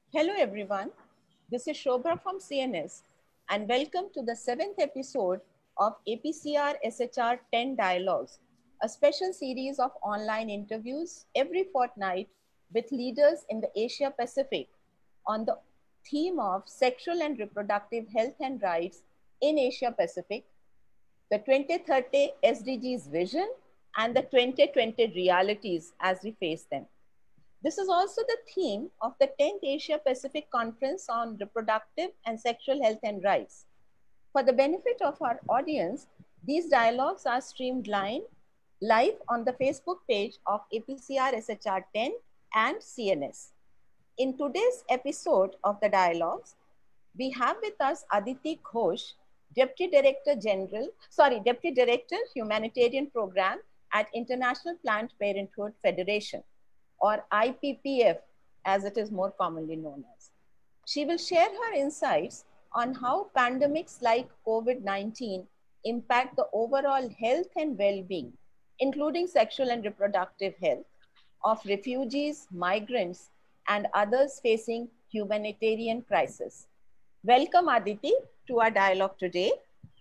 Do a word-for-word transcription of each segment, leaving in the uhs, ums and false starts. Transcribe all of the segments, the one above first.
Hello everyone, this is Shobha from C N S and welcome to the seventh episode of A P C R S H R ten Dialogues, a special series of online interviews every fortnight with leaders in the Asia Pacific on the theme of sexual and reproductive health and rights in Asia Pacific, the twenty thirty S D Gs vision and the twenty twenty realities as we face them. This is also the theme of the tenth Asia Pacific Conference on Reproductive and Sexual Health and Rights. For the benefit of our audience, these dialogues are streamed live on the Facebook page of A P C R S H R ten and C N S. In today's episode of the dialogues, we have with us Aditi Ghosh, Deputy Director General, sorry, Deputy Director Humanitarian Program at International Planned Parenthood Federation, or I P P F as it is more commonly known as. She will share her insights on how pandemics like COVID nineteen impact the overall health and well-being, including sexual and reproductive health, of refugees, migrants, and others facing humanitarian crisis. Welcome, Aditi, to our dialogue today.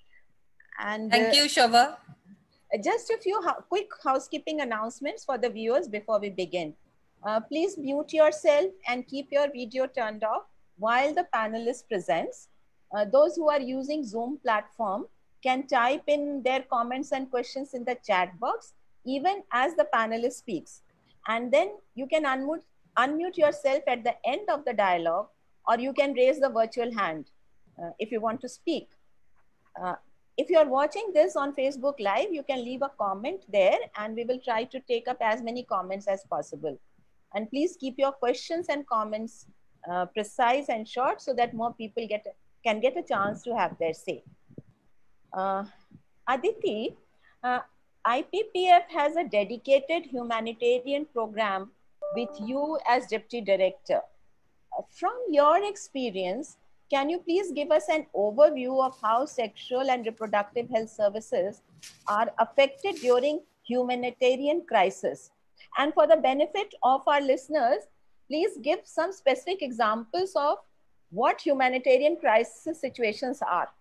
And Thank you, Shobha. Uh, just a few ho quick housekeeping announcements for the viewers before we begin. Uh, please mute yourself and keep your video turned off while the panelist presents. Uh, those who are using Zoom platform can type in their comments and questions in the chat box even as the panelist speaks. And then you can unmute, unmute yourself at the end of the dialogue, or you can raise the virtual hand uh, if you want to speak. Uh, if you're watching this on Facebook Live, you can leave a comment there and we will try to take up as many comments as possible. And please keep your questions and comments uh, precise and short so that more people get can get a chance to have their say. Uh, Aditi, uh, I P P F has a dedicated humanitarian program with you as Deputy Director. Uh, from your experience, can you please give us an overview of how sexual and reproductive health services are affected during humanitarian crisis? And for the benefit of our listeners, please give some specific examples of what humanitarian crisis situations are.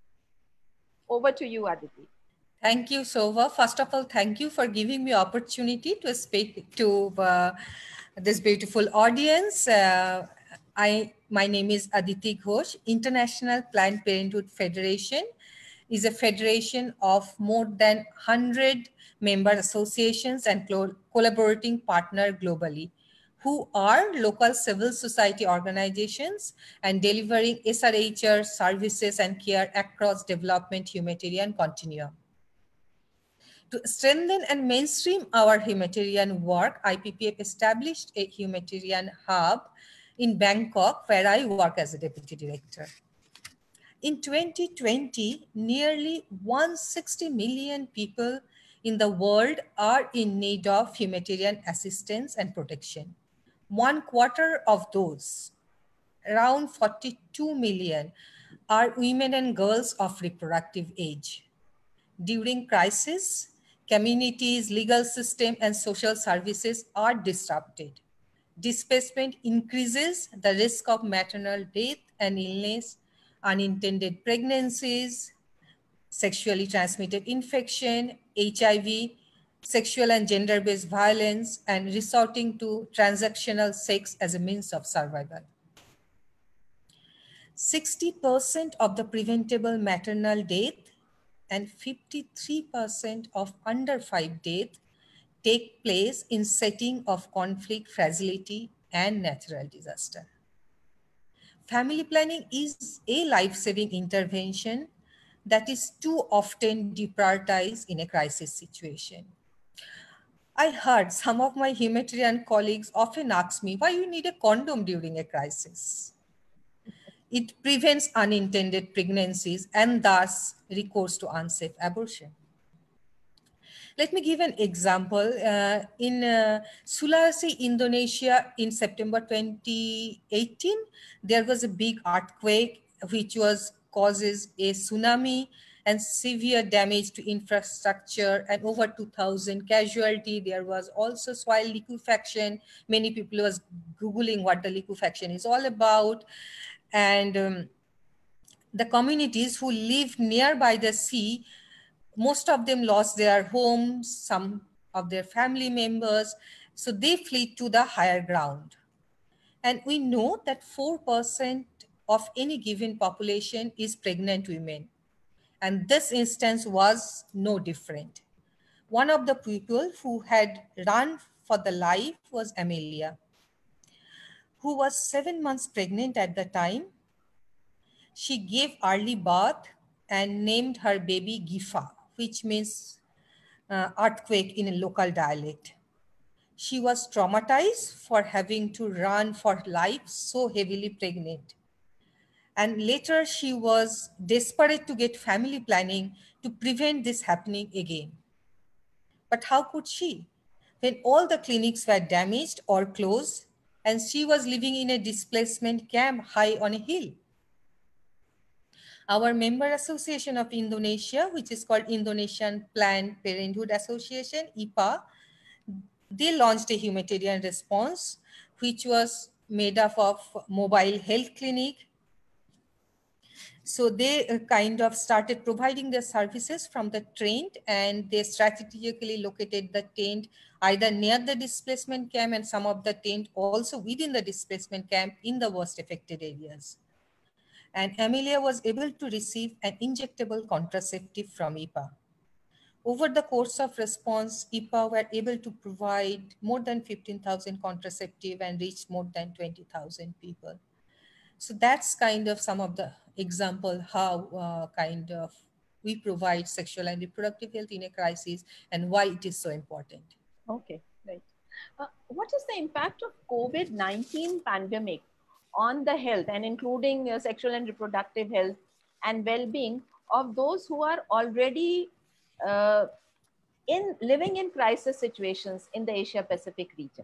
Over to you, Aditi. Thank you, Shobha. First of all, thank you for giving me opportunity to speak to uh, this beautiful audience. Uh, I, my name is Aditi Ghosh. International Planned Parenthood Federation is a federation of more than one hundred member associations and collaborating partners globally, who are local civil society organizations and delivering S R H R services and care across development humanitarian continuum. To strengthen and mainstream our humanitarian work, I P P F established a humanitarian hub in Bangkok, where I work as a deputy director. In twenty twenty, nearly one hundred sixty million people in the world are in need of humanitarian assistance and protection. One quarter of those, around forty-two million, are women and girls of reproductive age. During crisis, communities, legal system, and social services are disrupted. Displacement increases the risk of maternal death and illness, unintended pregnancies, sexually transmitted infection, H I V, sexual and gender-based violence, and resorting to transactional sex as a means of survival. sixty percent of the preventable maternal death and fifty-three percent of under five deaths take place in setting of conflict, fragility, and natural disaster. Family planning is a life-saving intervention that is too often deprioritized in a crisis situation. I heard some of my humanitarian colleagues often ask me, why you need a condom during a crisis? It prevents unintended pregnancies and thus recourse to unsafe abortion. Let me give an example. Uh, in uh, Sulawesi, Indonesia, in September twenty eighteen, there was a big earthquake which was causes a tsunami and severe damage to infrastructure and over two thousand casualty. There was also soil liquefaction. Many people was Googling what the liquefaction is all about. And um, the communities who live nearby the sea, most of them lost their homes, some of their family members, so they fled to the higher ground. And we know that four percent of any given population is pregnant women. And this instance was no different. One of the people who had run for the life was Amelia, who was seven months pregnant at the time. She gave early birth and named her baby Gifa, which means uh, earthquake in a local dialect. She was traumatized for having to run for life so heavily pregnant. And later she was desperate to get family planning to prevent this happening again. But how could she? When all the clinics were damaged or closed, and she was living in a displacement camp high on a hill. Our member association of Indonesia, which is called Indonesian Planned Parenthood Association, I P A, they launched a humanitarian response, which was made up of mobile health clinic. So they uh, kind of started providing their services from the tent, and they strategically located the tent either near the displacement camp and some of the tent also within the displacement camp in the worst affected areas. And Amelia was able to receive an injectable contraceptive from I P A. Over the course of response, I P A were able to provide more than fifteen thousand contraceptive and reached more than twenty thousand people. So that's kind of some of the example how uh, kind of we provide sexual and reproductive health in a crisis and why it is so important. Okay, right. Uh, what is the impact of COVID nineteen pandemic on the health and including uh, sexual and reproductive health and well-being of those who are already uh, in living in crisis situations in the Asia Pacific region?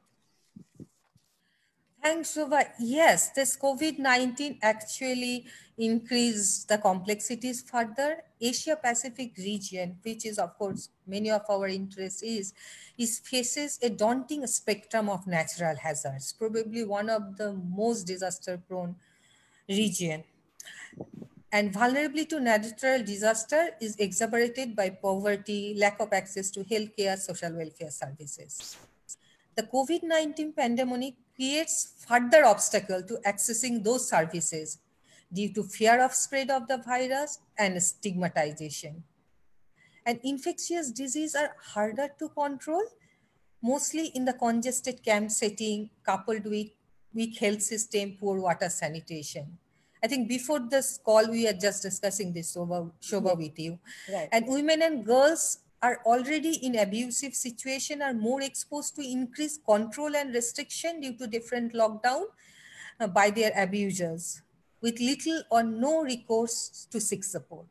Thanks, Shobha. Yes, this COVID nineteen actually increased the complexities further. Asia Pacific region, which is of course many of our interest is, is faces a daunting spectrum of natural hazards, probably one of the most disaster prone region. And vulnerability to natural disaster is exacerbated by poverty, lack of access to healthcare, social welfare services. The COVID nineteen pandemic creates further obstacle to accessing those services due to fear of spread of the virus and stigmatization. And infectious diseases are harder to control, mostly in the congested camp setting, coupled with weak health system, poor water sanitation. I think before this call, we are just discussing this, Shobha, Shobha yes. with you. Right. And women and girls are already in abusive situation, are more exposed to increased control and restriction due to different lockdown uh, by their abusers, with little or no recourse to seek support.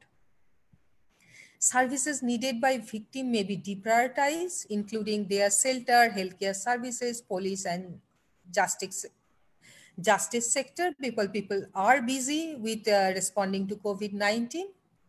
Services needed by victim may be deprioritized, including their shelter, healthcare services, police and justice justice sector. People, people are busy with uh, responding to COVID nineteen.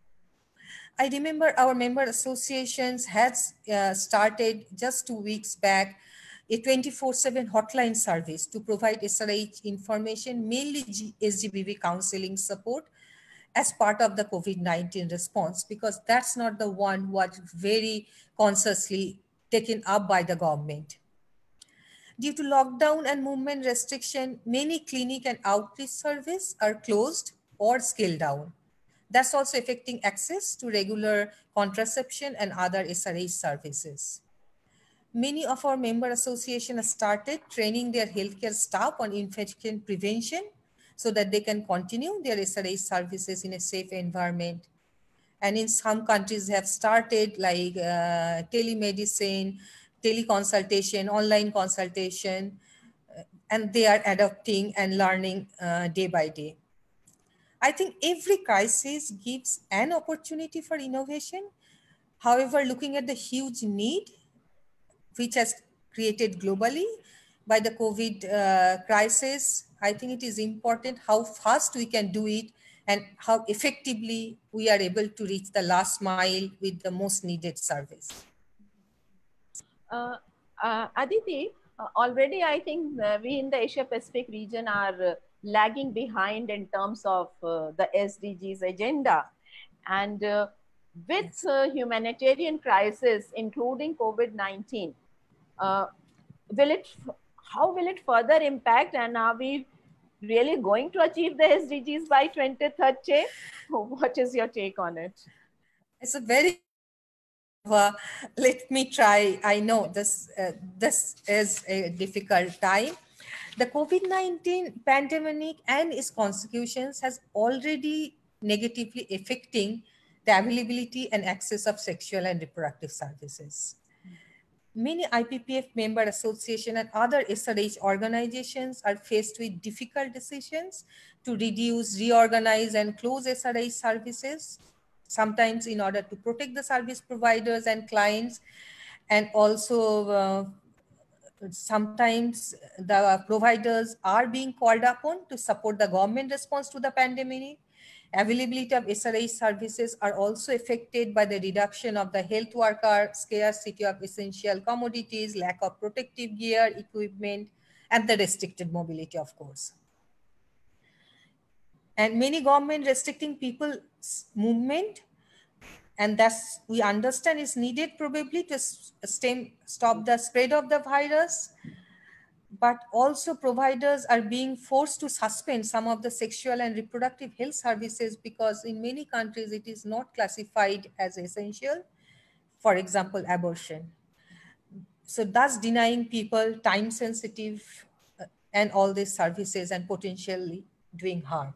I remember our member associations had uh, started just two weeks back a twenty-four seven hotline service to provide S R H information, mainly G S G B V counseling support as part of the COVID nineteen response, because that's not the one what very consciously taken up by the government. Due to lockdown and movement restriction, many clinic and outreach service are closed or scaled down. That's also affecting access to regular contraception and other S R H services. Many of our member associations started training their healthcare staff on infection prevention so that they can continue their S R H services in a safe environment. And in some countries have started like uh, telemedicine, teleconsultation, online consultation, uh, and they are adopting and learning uh, day by day. I think every crisis gives an opportunity for innovation. However, looking at the huge need which has created globally by the COVID uh, crisis, I think it is important how fast we can do it and how effectively we are able to reach the last mile with the most needed service. Uh, uh, Aditi, uh, already I think uh, we in the Asia Pacific region are uh, lagging behind in terms of uh, the S D Gs agenda. And uh, with Yes. uh, humanitarian crisis, including COVID nineteen, uh, will it, how will it further impact, and are we really going to achieve the S D Gs by twenty thirty? What is your take on it? It's a very Uh, let me try. I know this uh, this is a difficult time. The COVID nineteen pandemic and its consequences has already negatively affecting the availability and access of sexual and reproductive services. Many I P P F member associations and other S R H organizations are faced with difficult decisions to reduce, reorganize, and close S R H services, sometimes in order to protect the service providers and clients, and also uh, sometimes the providers are being called upon to support the government response to the pandemic. Availability of S R H services are also affected by the reduction of the health worker, scarcity of essential commodities, lack of protective gear, equipment, and the restricted mobility, of course. And many government restricting people's movement, and thus we understand is needed probably to stem, stop the spread of the virus. But also providers are being forced to suspend some of the sexual and reproductive health services because in many countries it is not classified as essential, for example, abortion. So thus denying people time sensitive uh, and all these services and potentially doing harm.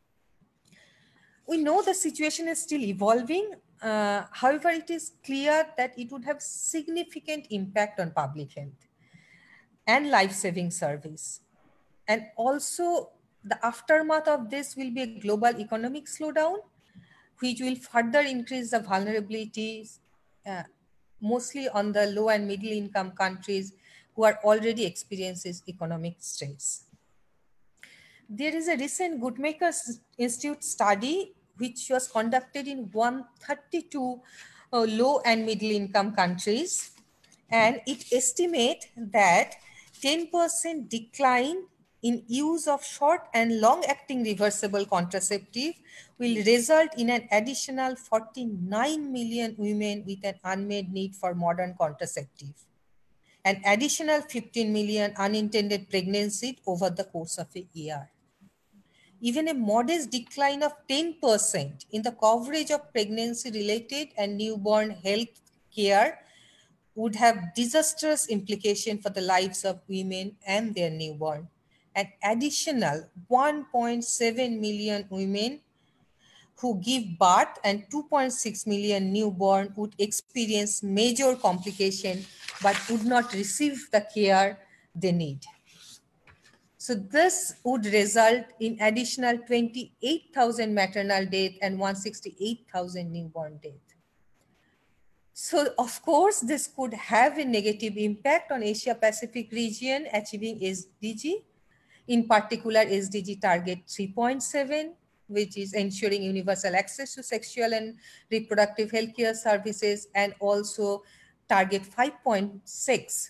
We know the situation is still evolving. Uh, however, it is clear that it would have significant impact on public health and life-saving service. And also the aftermath of this will be a global economic slowdown, which will further increase the vulnerabilities, uh, mostly on the low and middle income countries who are already experiencing economic stress. There is a recent Guttmacher Institute study which was conducted in one hundred thirty-two uh, low and middle income countries, and it estimates that ten percent decline in use of short and long-acting reversible contraceptive will result in an additional forty-nine million women with an unmet need for modern contraceptive, an additional fifteen million unintended pregnancies over the course of a year. Even a modest decline of ten percent in the coverage of pregnancy-related and newborn health care would have disastrous implications for the lives of women and their newborn. An additional one point seven million women who give birth and two point six million newborn would experience major complications but would not receive the care they need. So this would result in additional twenty-eight thousand maternal deaths and one hundred sixty-eight thousand newborn deaths. So of course, this could have a negative impact on Asia Pacific region achieving S D G, in particular S D G target three point seven, which is ensuring universal access to sexual and reproductive healthcare services, and also target five point six.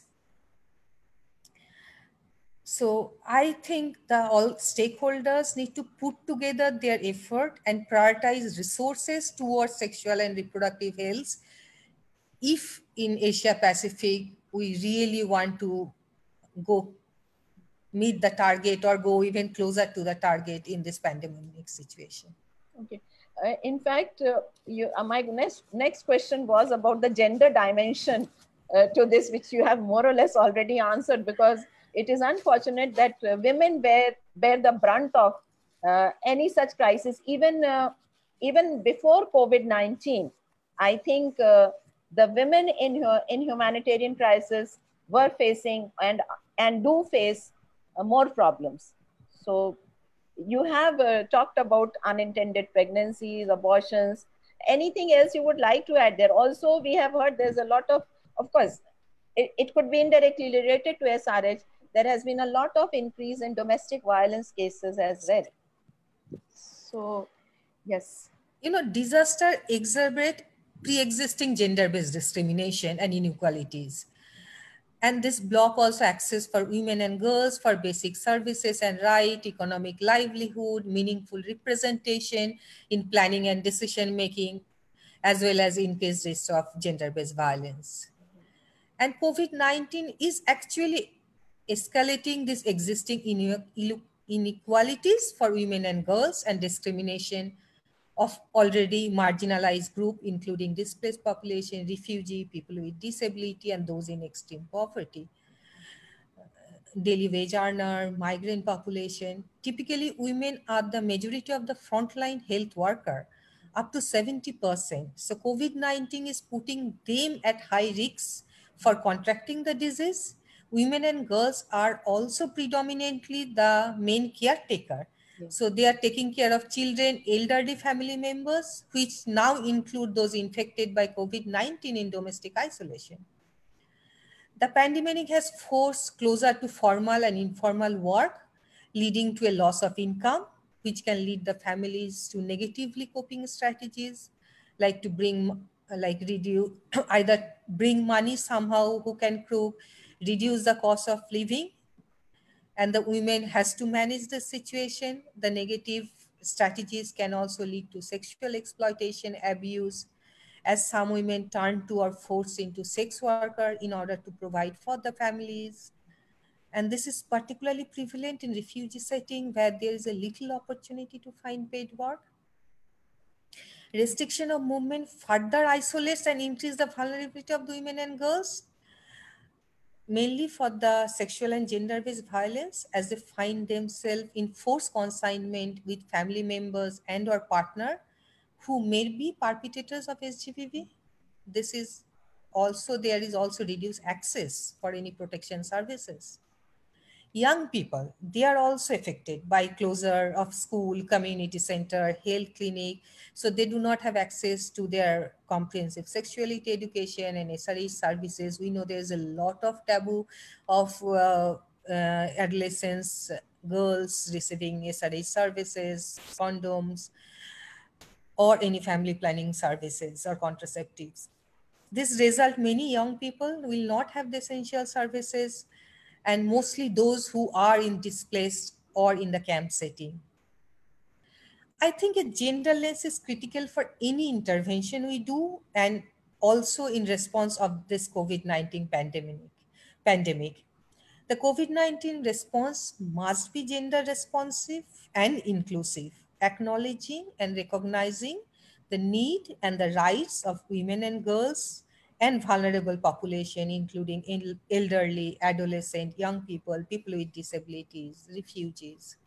So I think the all stakeholders need to put together their effort and prioritize resources towards sexual and reproductive health if in Asia Pacific we really want to go meet the target or go even closer to the target in this pandemic situation. Okay. Uh, in fact, uh, you, uh, my next, next question was about the gender dimension uh, to this, which you have more or less already answered, because it is unfortunate that uh, women bear, bear the brunt of uh, any such crisis, even, uh, even before COVID nineteen. I think uh, the women in, in humanitarian crisis were facing and, and do face uh, more problems. So you have uh, talked about unintended pregnancies, abortions. Anything else you would like to add there? Also, we have heard there's a lot of, of course, it, it could be indirectly related to S R H. There has been a lot of increase in domestic violence cases as well. So Yes. You know, disaster exacerbate pre-existing gender-based discrimination and inequalities. And this block also access for women and girls for basic services and right, economic livelihood, meaningful representation in planning and decision making, as well as increased risk of gender-based violence. And COVID nineteen is actually escalating these existing inequalities for women and girls and discrimination of already marginalized group, including displaced population, refugee, people with disability, and those in extreme poverty. Daily wage earner, migrant population. Typically, women are the majority of the frontline health worker, up to seventy percent. So COVID nineteen is putting them at high risks for contracting the disease. Women and girls are also predominantly the main caretaker. Yes. So they are taking care of children, elderly family members, which now include those infected by COVID nineteen in domestic isolation. The pandemic has forced closer to formal and informal work, leading to a loss of income, which can lead the families to negatively coping strategies, like to bring, like reduce, either bring money somehow who can cook, reduce the cost of living, and the women has to manage the situation. The negative strategies can also lead to sexual exploitation, abuse, as some women turn to or forced into sex worker in order to provide for the families. And this is particularly prevalent in refugee setting where there is a little opportunity to find paid work. Restriction of movement further isolates and increases the vulnerability of the women and girls, mainly for the sexual and gender-based violence, as they find themselves in forced consignment with family members and or partner who may be perpetrators of S G B V. This is also, there is also reduced access for any protection services. Young people, they are also affected by closure of school, community center, health clinic. So they do not have access to their comprehensive sexuality education and S R H services. We know there's a lot of taboo of uh, uh, adolescents, girls receiving S R H services, condoms, or any family planning services or contraceptives. This result, many young people will not have the essential services, and mostly those who are in displaced or in the camp setting. I think a gender lens is critical for any intervention we do, and also in response of this COVID nineteen pandemic. pandemic. The COVID nineteen response must be gender responsive and inclusive, acknowledging and recognizing the need and the rights of women and girls and vulnerable population, including elderly, adolescent, young people, people with disabilities, refugees.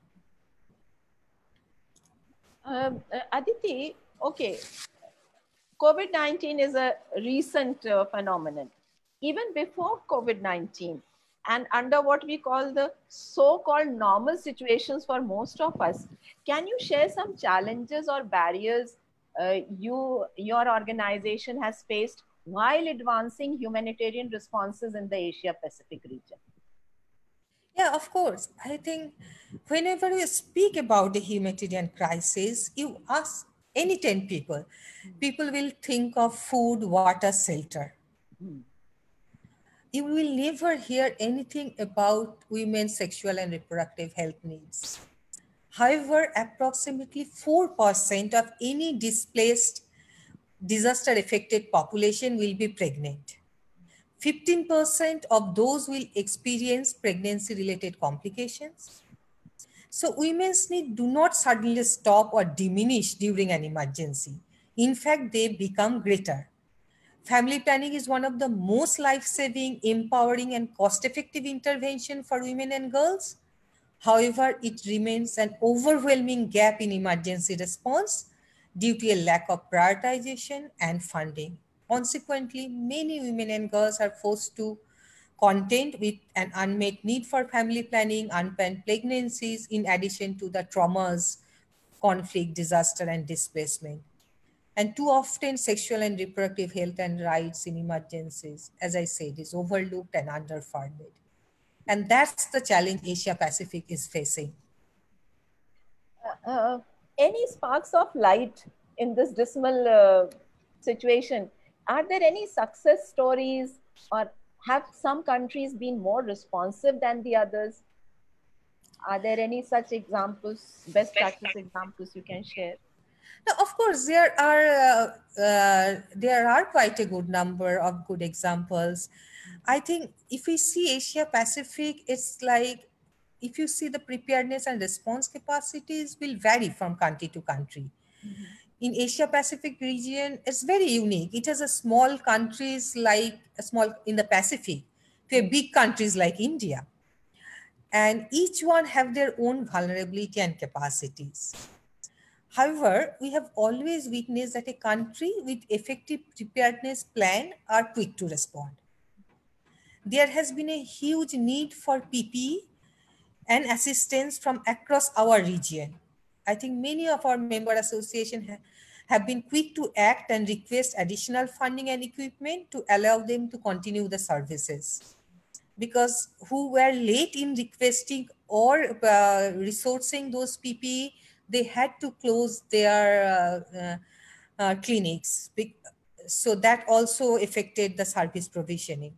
Um, uh, Aditi, okay, COVID nineteen is a recent uh, phenomenon. Even before COVID nineteen, and under what we call the so-called normal situations for most of us, can you share some challenges or barriers uh, you your organization has faced while advancing humanitarian responses in the Asia Pacific region? Yeah, of course. I think whenever you speak about the humanitarian crisis, you ask any ten people, people will think of food, water, shelter. Hmm. You will never hear anything about women's sexual and reproductive health needs. However, approximately four percent of any displaced, disaster affected population will be pregnant. fifteen percent of those will experience pregnancy related complications. So women's needs do not suddenly stop or diminish during an emergency. In fact, they become greater. Family planning is one of the most life-saving, empowering, and cost-effective intervention for women and girls. However, it remains an overwhelming gap in emergency response due to a lack of prioritization and funding. Consequently, many women and girls are forced to contend with an unmet need for family planning, unplanned pregnancies, in addition to the traumas, conflict, disaster, and displacement. And too often, sexual and reproductive health and rights in emergencies, as I said, is overlooked and underfunded. And that's the challenge Asia Pacific is facing. Uh, uh, any sparks of light in this dismal uh, situation? Are there any success stories, or have some countries been more responsive than the others? Are there any such examples, best practice examples you can share? Now, of course, there are uh, uh, there are quite a good number of good examples. I think if we see Asia Pacific, it's like if you see the preparedness and response capacities will vary from country to country. Mm-hmm. In Asia Pacific region, it's very unique. It has a small countries like a small in the Pacific to a big countries like India, and each one have their own vulnerability and capacities. However, we have always witnessed that a country with effective preparedness plan are quick to respond. There has been a huge need for P P E and assistance from across our region. I think many of our member associations ha- have been quick to act and request additional funding and equipment to allow them to continue the services. Because who were late in requesting or uh, resourcing those P P E, they had to close their uh, uh, uh, clinics. So that also affected the service provisioning.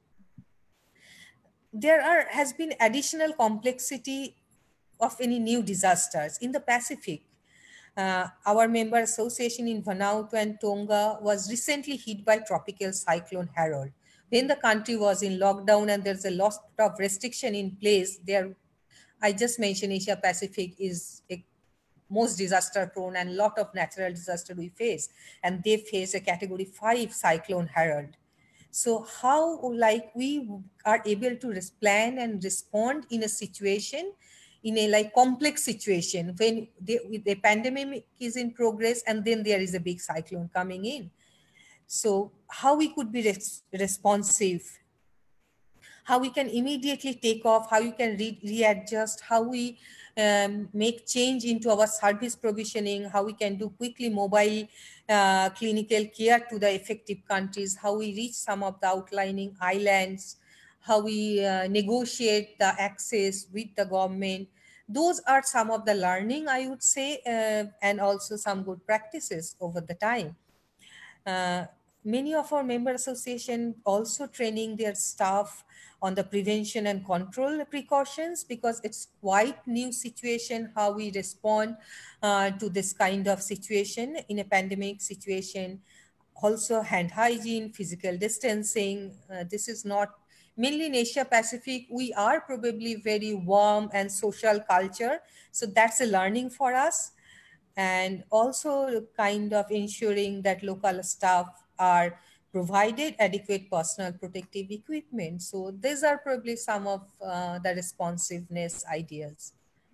There are has been additional complexity of any new disasters in the Pacific. Uh, our member association in Vanuatu and Tonga was recently hit by tropical cyclone Harold. When the country was in lockdown and there's a lot of restriction in place, there, I just mentioned Asia Pacific is a most disaster prone and lot of natural disaster we face, and they face a category five cyclone Harold. So how like we are able to res- plan and respond in a situation, in a like complex situation when the, the pandemic is in progress and then there is a big cyclone coming in. So how we could be res- responsive, how we can immediately take off, how you can re- readjust, how we um, make change into our service provisioning, how we can do quickly mobile uh, clinical care to the affected countries, how we reach some of the outlying islands, how we uh, negotiate the access with the government. Those are some of the learning, I would say, uh, and also some good practices over the time. Uh, Many of our member association also training their staff on the prevention and control precautions, because it's quite new situation how we respond uh, to this kind of situation in a pandemic situation. Also hand hygiene, physical distancing. Uh, this is not mainly in Asia Pacific. We are probably very warm and social culture, so that's a learning for us. And also kind of ensuring that local staff are provided adequate personal protective equipment. So these are probably some of uh, the responsiveness ideas.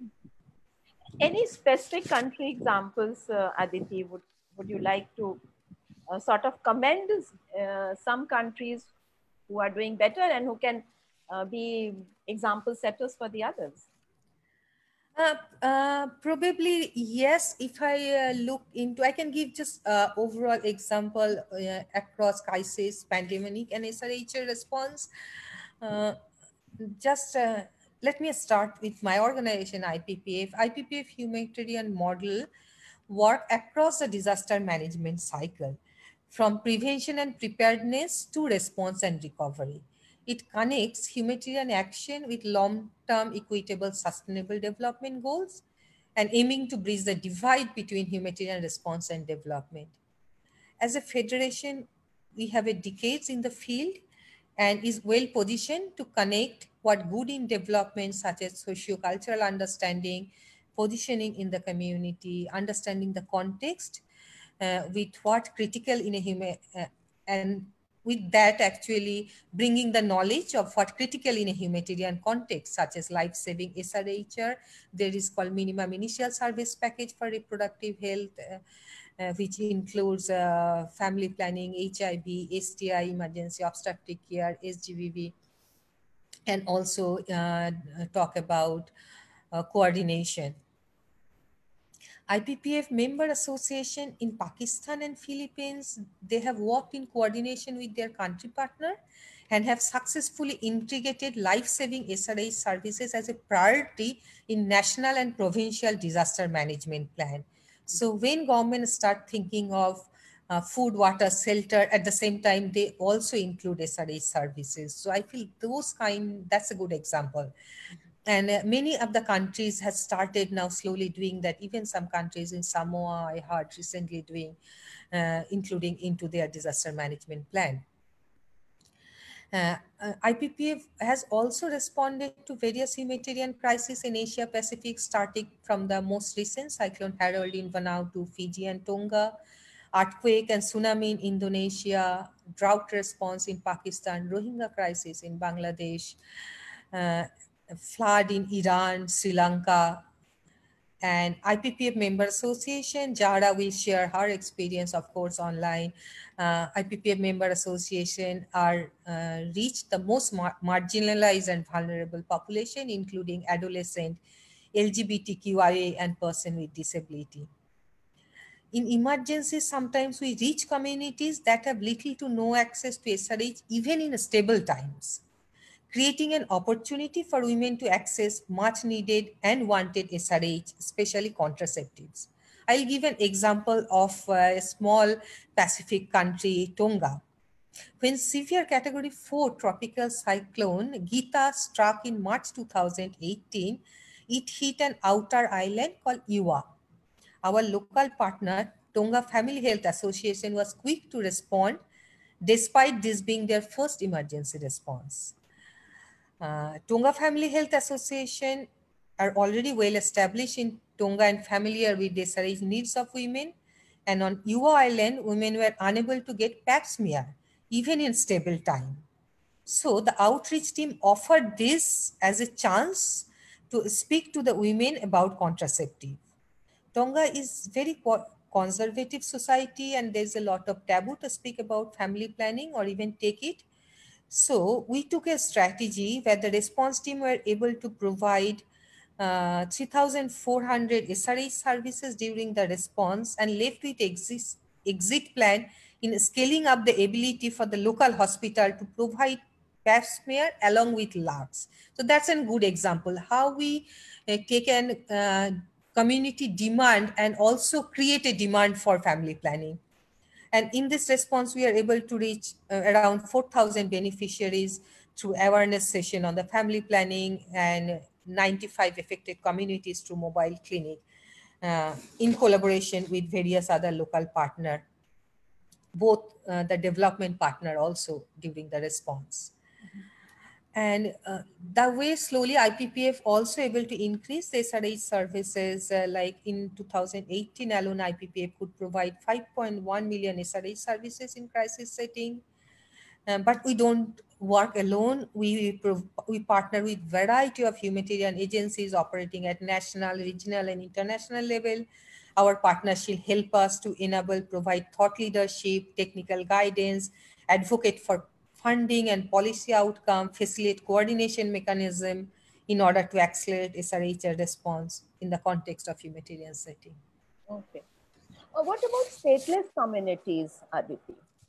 Any specific country examples, uh, Aditi, would, would you like to uh, sort of commend uh, some countries who are doing better and who can uh, be example setters for the others? Uh, uh, probably yes. If I uh, look into, I can give just uh, overall example uh, across crisis, pandemic, and S R H response. Uh, just uh, let me start with my organization, I P P F. I P P F humanitarian model work across the disaster management cycle, from prevention and preparedness to response and recovery. It connects humanitarian action with long-term equitable sustainable development goals and aiming to bridge the divide between humanitarian response and development. As a federation, we have a decades in the field and is well positioned to connect what good in development, such as socio-cultural understanding, positioning in the community, understanding the context, uh, with what critical in a human, uh, and with that actually bringing the knowledge of what critical in a humanitarian context, such as life-saving S R H R. There is called minimum initial service package for reproductive health, uh, uh, which includes uh, family planning, H I V, S T I, emergency obstetric care, S G B V, and also uh, talk about uh, coordination. I P P F member association in Pakistan and Philippines, they have worked in coordination with their country partner and have successfully integrated life-saving S R H services as a priority in national and provincial disaster management plan. So when government start thinking of uh, food, water, shelter, at the same time, they also include S R H services. So I feel those kind, that's a good example. And uh, many of the countries have started now slowly doing that. Even some countries in Samoa, I heard recently doing, uh, including into their disaster management plan. Uh, uh, I P P F has also responded to various humanitarian crises in Asia Pacific, starting from the most recent Cyclone Harold in Vanuatu, Fiji and Tonga, earthquake and tsunami in Indonesia, drought response in Pakistan, Rohingya crisis in Bangladesh, uh, flood in Iran, Sri Lanka, and I P P F member association. Jara will share her experience, of course, online. Uh, I P P F member association are uh, reach the most mar marginalized and vulnerable population, including adolescent, L G B T Q I A, and person with disability. In emergencies, sometimes we reach communities that have little to no access to S R H, even in stable times, creating an opportunity for women to access much needed and wanted S R H, especially contraceptives. I'll give an example of a small Pacific country, Tonga. When severe category four tropical cyclone Gita struck in March two thousand eighteen, it hit an outer island called Iwa. Our local partner, Tonga Family Health Association, was quick to respond, despite this being their first emergency response. Uh, Tonga Family Health Association are already well established in Tonga and familiar with the S R H needs of women. And on Iwa Island, women were unable to get pap smear, even in stable time. So the outreach team offered this as a chance to speak to the women about contraceptive. Tonga is very conservative society, and there's a lot of taboo to speak about family planning or even take it. So we took a strategy where the response team were able to provide uh, three thousand four hundred S R H services during the response, and left with exist, exit plan in scaling up the ability for the local hospital to provide pap smear along with labs. So that's a good example how we uh, take an uh, community demand and also create a demand for family planning. And in this response, we are able to reach uh, around four thousand beneficiaries through awareness session on the family planning and ninety-five affected communities through mobile clinic uh, in collaboration with various other local partner, both uh, the development partner also during the response. And uh, that way, slowly, I P P F also able to increase the S R H services. Uh, like in two thousand eighteen alone, I P P F could provide five point one million S R H services in crisis setting. Um, but we don't work alone. We, we partner with variety of humanitarian agencies operating at national, regional, and international level. Our partnership help us to enable, provide thought leadership, technical guidance, advocate for funding and policy outcome, facilitate coordination mechanism in order to accelerate S R H response in the context of humanitarian setting. Okay. Uh, what about stateless communities, Aditi?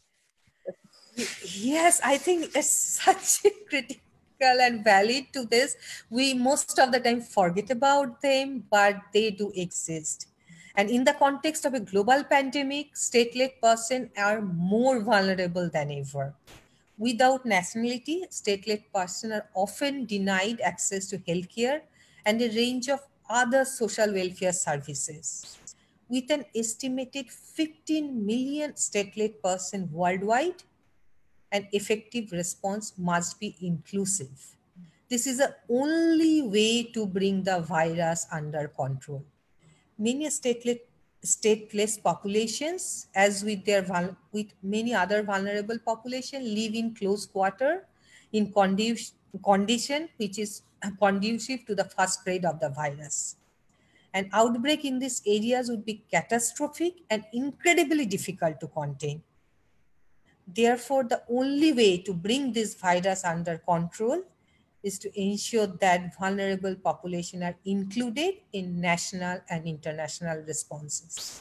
Yes, I think it's such a critical and valid to this. We most of the time forget about them, but they do exist. And in the context of a global pandemic, stateless persons are more vulnerable than ever. Without nationality, stateless persons are often denied access to healthcare and a range of other social welfare services. With an estimated fifteen million stateless persons worldwide, an effective response must be inclusive. This is the only way to bring the virus under control. Many stateless, stateless populations, as with their with many other vulnerable populations, live in close quarter in conducive condition which is conducive to the first spread of the virus. An outbreak in these areas would be catastrophic and incredibly difficult to contain. Therefore, the only way to bring this virus under control is to ensure that vulnerable populations are included in national and international responses.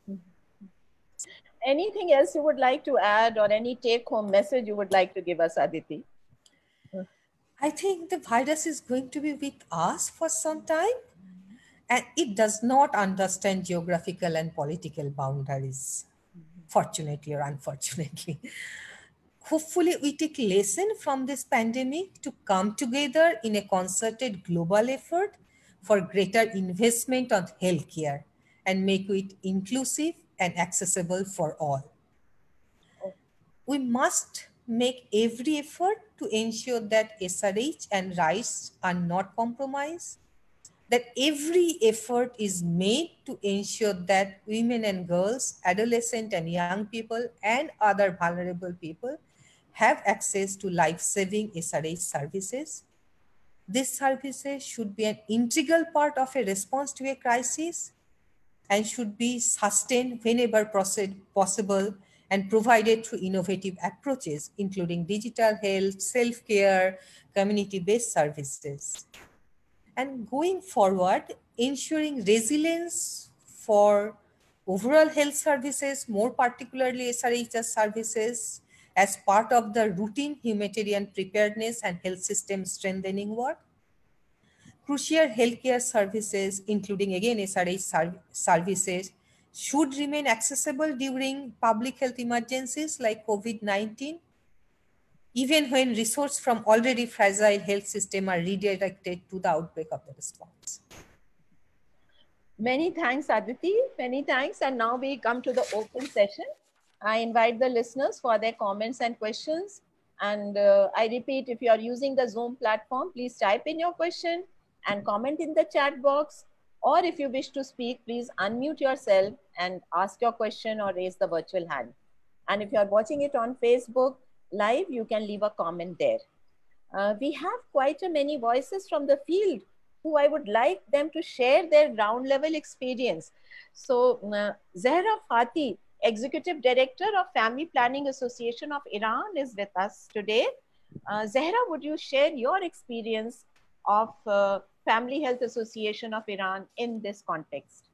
Anything else you would like to add, or any take-home message you would like to give us, Aditi? I think the virus is going to be with us for some time. And it does not understand geographical and political boundaries, fortunately or unfortunately. Hopefully, we take lesson from this pandemic to come together in a concerted global effort for greater investment on healthcare and make it inclusive and accessible for all. We must make every effort to ensure that S R H and rights are not compromised, that every effort is made to ensure that women and girls, adolescent and young people, and other vulnerable people have access to life-saving S R H services. These services should be an integral part of a response to a crisis and should be sustained whenever possible and provided through innovative approaches, including digital health, self-care, community-based services. And going forward, ensuring resilience for overall health services, more particularly S R H services, as part of the routine humanitarian preparedness and health system strengthening work. Crucial healthcare services, including again S R H services, should remain accessible during public health emergencies like COVID nineteen, even when resources from already fragile health system are redirected to the outbreak of the response. Many thanks, Aditi. Many thanks. And now we come to the open session. I invite the listeners for their comments and questions. And uh, I repeat, if you are using the Zoom platform, please type in your question and comment in the chat box. Or if you wish to speak, please unmute yourself and ask your question or raise the virtual hand. And if you are watching it on Facebook Live, you can leave a comment there. Uh, we have quite a many voices from the field who I would like them to share their ground level experience. So uh, Zahra Fati, Executive Director of Family Planning Association of Iran, is with us today. Uh, Zahra, would you share your experience of uh, Family Health Association of Iran in this context?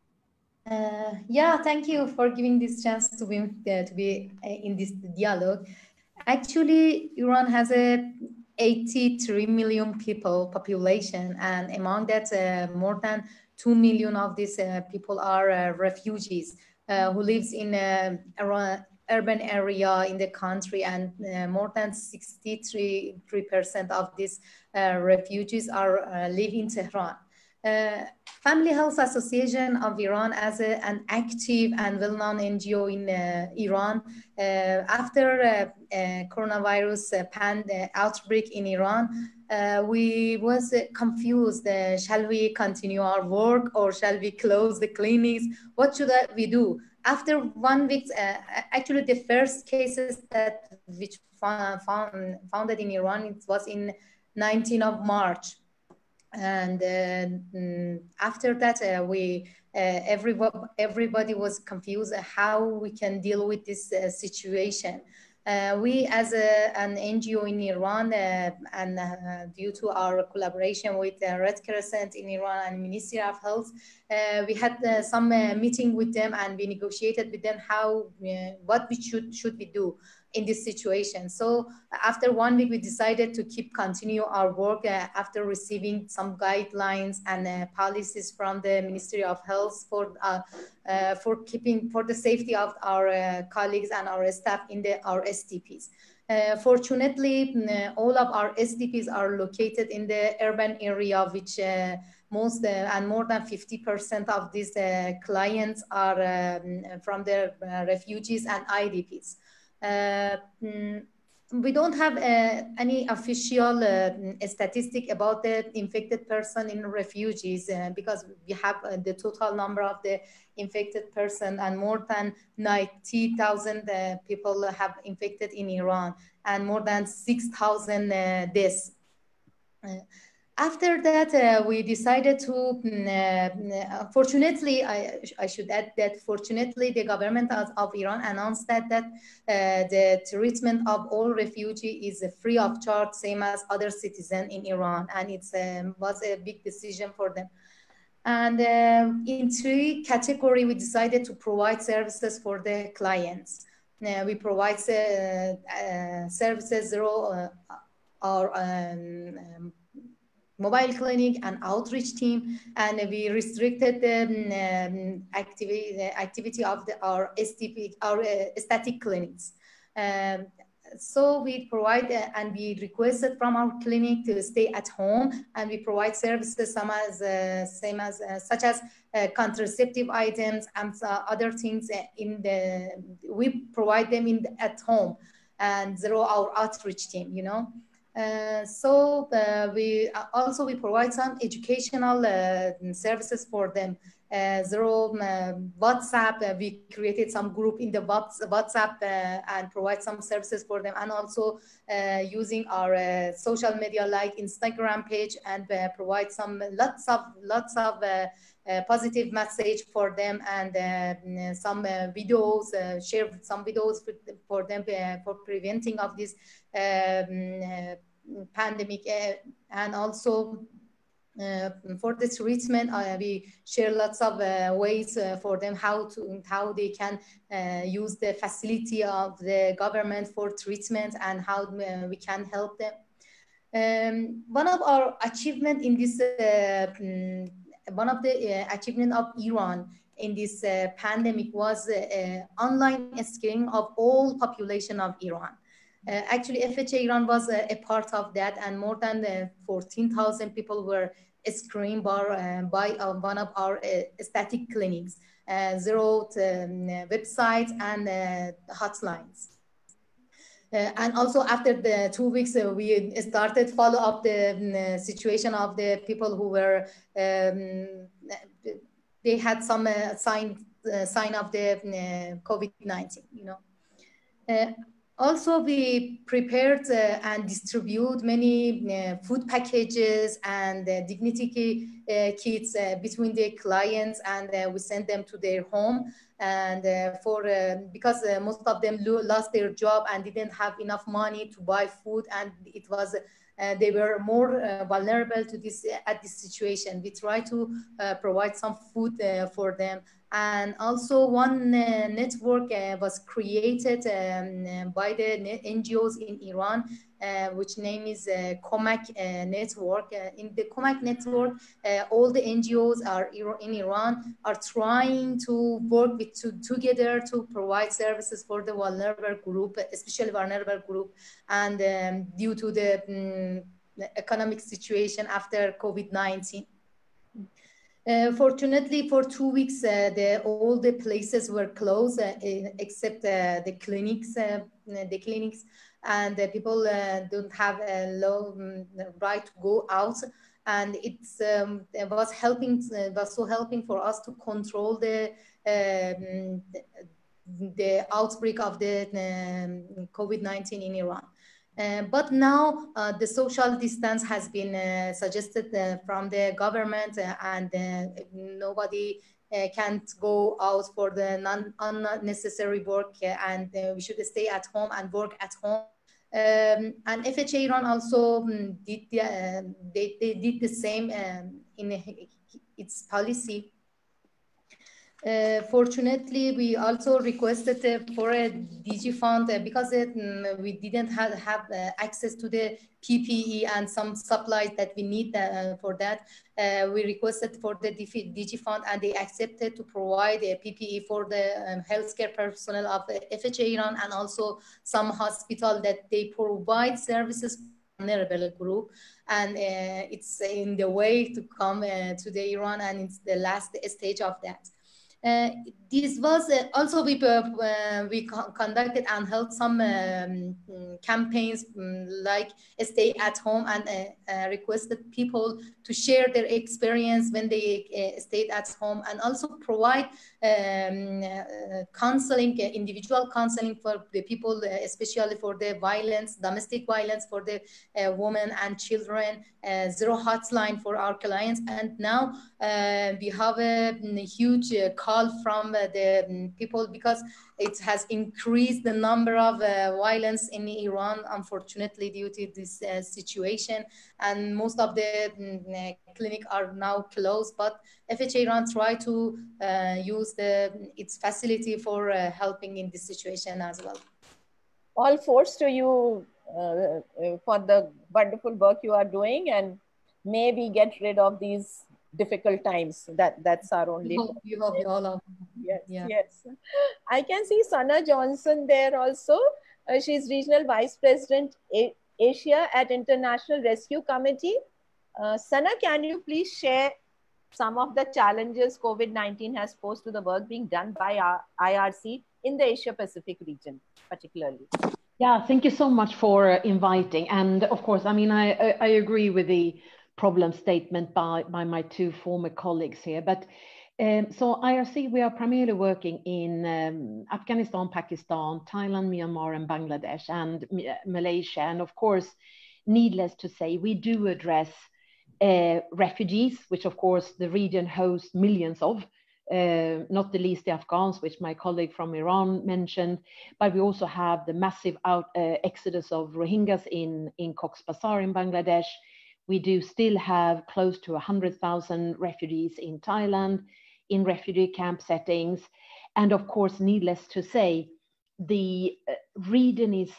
Uh, yeah, thank you for giving this chance to be, uh, to be in this dialogue. Actually, Iran has a eighty-three million people population, and among that, uh, more than two million of these uh, people are uh, refugees uh, who lives in uh, around urban area in the country, and uh, more than sixty-three percent of these uh, refugees are uh, live in Tehran. Uh, Family Health Association of Iran, as a, an active and well-known N G O in uh, Iran, uh, after uh, uh, coronavirus uh, pan uh, outbreak in Iran, uh, we was uh, confused. Uh, shall we continue our work or shall we close the clinics? What should we do? After one week, uh, actually the first cases that which found, found founded in Iran, it was in nineteenth of March. And uh, after that, uh, we uh, everybody, everybody was confused how we can deal with this uh, situation. Uh, we, as a, an N G O in Iran, uh, and uh, due to our collaboration with uh, Red Crescent in Iran and Ministry of Health, uh, we had uh, some uh, meeting with them, and we negotiated with them how uh, what we should should we do in this situation. So after one week, we decided to keep continue our work uh, after receiving some guidelines and uh, policies from the Ministry of Health for uh, uh, for keeping for the safety of our uh, colleagues and our staff in the our S D Ps. Uh, fortunately, uh, all of our S D Ps are located in the urban area, which uh, most uh, and more than fifty percent of these uh, clients are um, from the uh, refugees and I D Ps. Uh, mm, we don't have uh, any official uh, statistic about the infected person in refugees uh, because we have uh, the total number of the infected person, and more than ninety thousand uh, people have infected in Iran, and more than six thousand uh, deaths. Uh, After that, uh, we decided to, uh, fortunately, I, I should add that fortunately, the government of, of Iran announced that, that uh, the treatment of all refugees is free of charge, same as other citizens in Iran. And it um, was a big decision for them. And um, in three categories, we decided to provide services for the clients. Uh, we provide uh, uh, services zero uh, or um, um, mobile clinic and outreach team, and we restricted the um, activity, the activity of the, our S T P, our uh, static clinics. Um, so we provide uh, and we requested from our clinic to stay at home, and we provide services some as uh, same as uh, such as uh, contraceptive items and uh, other things in the we provide them in the, at home and through our outreach team, you know. Uh, so uh, we uh, also we provide some educational uh, services for them. Uh, through uh, WhatsApp, uh, we created some group in the WhatsApp uh, and provide some services for them, and also uh, using our uh, social media like Instagram page, and uh, provide some lots of lots of uh, uh, positive message for them, and uh, some uh, videos, uh, share some videos for them uh, for preventing of this um, uh, pandemic, uh, and also Uh, for the treatment, uh, we share lots of uh, ways uh, for them how to how they can uh, use the facility of the government for treatment, and how uh, we can help them. Um, one of our achievement in this, uh, um, one of the uh, achievement of Iran in this uh, pandemic was uh, uh, online screening of all population of Iran. Uh, actually, F H A Iran was a, a part of that, and more than uh, fourteen thousand people were screened by, uh, by uh, one of our uh, static clinics, uh, zero um, websites and uh, hotlines. Uh, and also after the two weeks, uh, we started follow up the um, situation of the people who were, um, they had some uh, sign, uh, sign of the uh, COVID nineteen, you know. Uh, Also, we prepared uh, and distribute many uh, food packages and uh, dignity uh, kits uh, between the clients, and uh, we sent them to their home. And uh, for uh, because uh, most of them lost their job and didn't have enough money to buy food, and it was uh, they were more uh, vulnerable to this uh, at this situation. We try to uh, provide some food uh, for them. And also one uh, network uh, was created um, by the N G Os in Iran, uh, which name is uh, COMAC uh, network. Uh, in the COMAC network, uh, all the N G Os are in Iran are trying to work with to, together to provide services for the vulnerable group, especially vulnerable group, and um, due to the, um, the economic situation after COVID nineteen. Uh, fortunately, for two weeks, uh, the, all the places were closed uh, except uh, the clinics, uh, the clinics, and the people uh, don't have a low um, right to go out. And it's um, it was helping, uh, was so helping for us to control the um, the outbreak of the um, COVID nineteen in Iran. Uh, but now uh, the social distance has been uh, suggested uh, from the government, uh, and uh, nobody uh, can't go out for the non unnecessary work, uh, and uh, we should stay at home and work at home. Um, and F H A Iran also um, did the, uh, they, they did the same um, in its policy. Uh, fortunately, we also requested uh, for a DigiFund uh, because it, um, we didn't have, have uh, access to the P P E and some supplies that we need uh, for that. Uh, we requested for the DigiFund, and they accepted to provide a P P E for the um, healthcare personnel of F H A Iran, and also some hospital that they provide services for vulnerable group. And uh, it's in the way to come uh, to the Iran, and it's the last stage of that. Uh, this was uh, also we uh, we co conducted and held some um, campaigns um, like stay at home, and uh, uh, requested people to share their experience when they uh, stayed at home, and also provide um, uh, counseling, uh, individual counseling for the people, uh, especially for the violence, domestic violence for the uh, women and children, uh, zero hotline for our clients. And now uh, we have a, a huge uh, call from uh, the um, people, because it has increased the number of uh, violence in Iran, unfortunately, due to this uh, situation. And most of the um, clinics are now closed, but F H A Iran try to uh, use the its facility for uh, helping in this situation as well. All force to you uh, for the wonderful work you are doing, and maybe get rid of these difficult times. That that's our only You hope, you hope you all of yes, yeah. yes. I can see Sana Johnson there also. Uh, she's Regional Vice President A Asia at International Rescue Committee. Uh, Sana, can you please share some of the challenges COVID nineteen has posed to the work being done by our I R C in the Asia Pacific region, particularly? Yeah, thank you so much for uh, inviting. And of course, I mean, I, I, I agree with the problem statement by, by my two former colleagues here. But um, so I R C, we are primarily working in um, Afghanistan, Pakistan, Thailand, Myanmar, and Bangladesh, and uh, Malaysia. And of course, needless to say, we do address uh, refugees, which of course the region hosts millions of. Uh, not the least the Afghans, which my colleague from Iran mentioned, but we also have the massive out, uh, exodus of Rohingyas in, in Cox's Bazar in Bangladesh. We do still have close to one hundred thousand refugees in Thailand, in refugee camp settings. And of course, needless to say, the uh, region is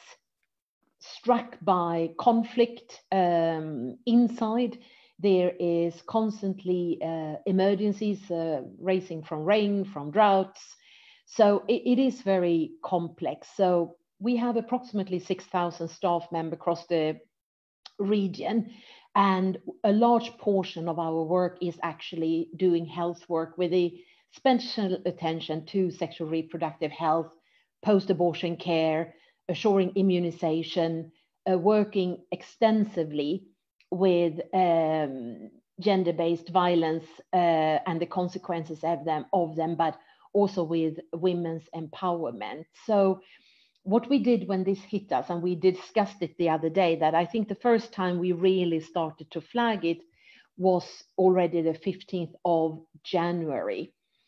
struck by conflict um, inside. There is constantly uh, emergencies uh, racing from rain, from droughts. So it, it is very complex. So we have approximately six thousand staff members across the region. And a large portion of our work is actually doing health work with a special attention to sexual reproductive health, post-abortion care, assuring immunization, uh, working extensively with um, gender-based violence uh, and the consequences of them, of them, but also with women's empowerment. So what we did when this hit us, and we discussed it the other day, that I think the first time we really started to flag it was already the fifteenth of January.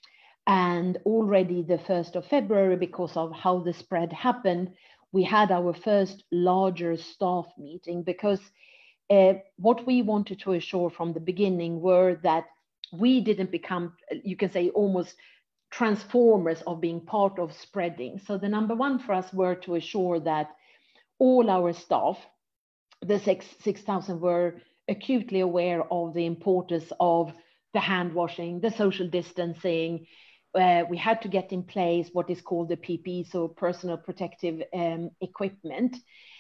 And already the first of February, because of how the spread happened, we had our first larger staff meeting, because uh, what we wanted to assure from the beginning were that we didn't become, you can say, almost transformers of being part of spreading. So the number one for us were to assure that all our staff, the six thousand, were acutely aware of the importance of the hand washing, the social distancing. Uh, we had to get in place what is called the P P E, so personal protective um, equipment,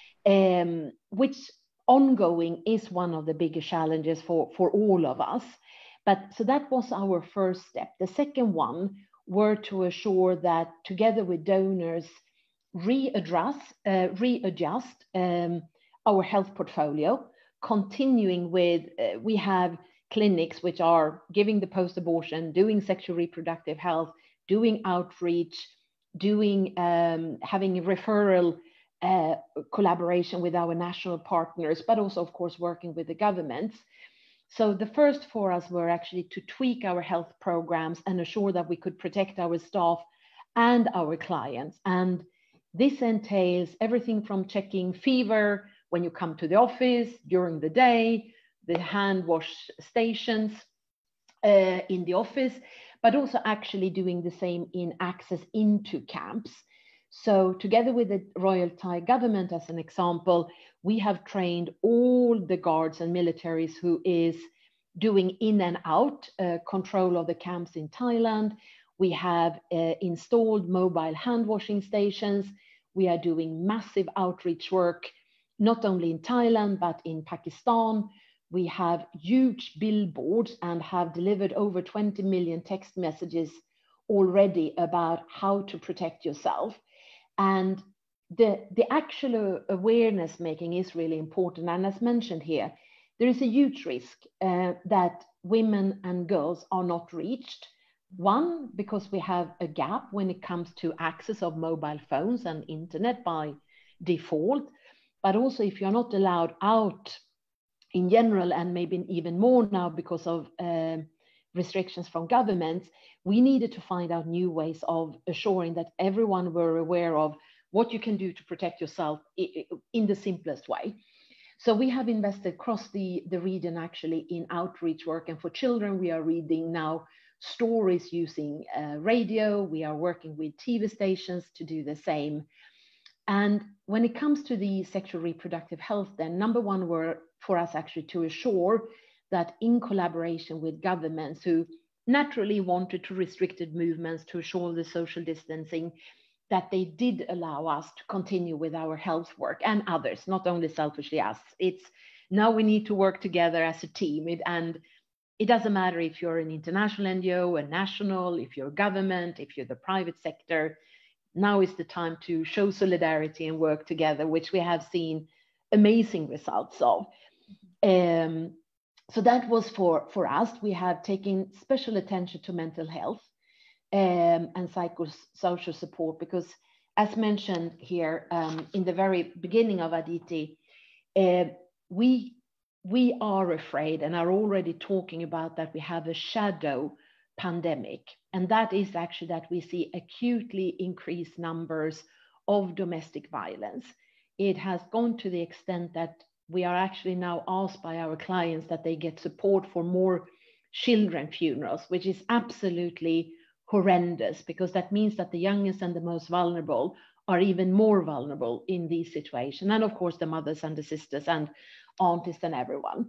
um, which ongoing is one of the biggest challenges for, for all of us. But so that was our first step. The second one were to assure that together with donors, readdress, uh, readjust um, our health portfolio, continuing with, uh, we have clinics which are giving the post-abortion, doing sexual reproductive health, doing outreach, doing, um, having a referral uh, collaboration with our national partners, but also of course working with the governments. So the first for us were actually to tweak our health programs and assure that we could protect our staff and our clients. And this entails everything from checking fever when you come to the office, during the day, the hand wash stations uh, in the office, but also actually doing the same in access into camps. So together with the Royal Thai government, as an example, we have trained all the guards and militaries who is doing in and out uh, control of the camps in Thailand. We have uh, installed mobile hand washing stations. We are doing massive outreach work, not only in Thailand, but in Pakistan. We have huge billboards and have delivered over twenty million text messages already about how to protect yourself. And the, the actual awareness making is really important. And as mentioned here, there is a huge risk uh, that women and girls are not reached. One, because we have a gap when it comes to access of mobile phones and internet by default, but also if you're not allowed out in general, and maybe even more now because of uh, restrictions from governments, we needed to find out new ways of assuring that everyone were aware of what you can do to protect yourself in the simplest way. So we have invested across the, the region actually in outreach work. And for children, we are reading now stories using uh, radio. We are working with T V stations to do the same. And when it comes to the sexual reproductive health, then number one were for us actually to assure that in collaboration with governments who naturally wanted to restricted movements to assure the social distancing, that they did allow us to continue with our health work, and others, not only selfishly us. It's now we need to work together as a team. It, and it doesn't matter if you're an international N G O, a national, if you're government, if you're the private sector. Now is the time to show solidarity and work together, which we have seen amazing results of. Um, so that was for, for us. We have taken special attention to mental health um, and psychosocial support, because as mentioned here um, in the very beginning of Aditi, uh, we, we are afraid and are already talking about that we have a shadow pandemic. And that is actually that we see acutely increased numbers of domestic violence. It has gone to the extent that we are actually now asked by our clients that they get support for more children funerals, which is absolutely horrendous, because that means that the youngest and the most vulnerable are even more vulnerable in these situations. And of course, the mothers and the sisters and aunties and everyone.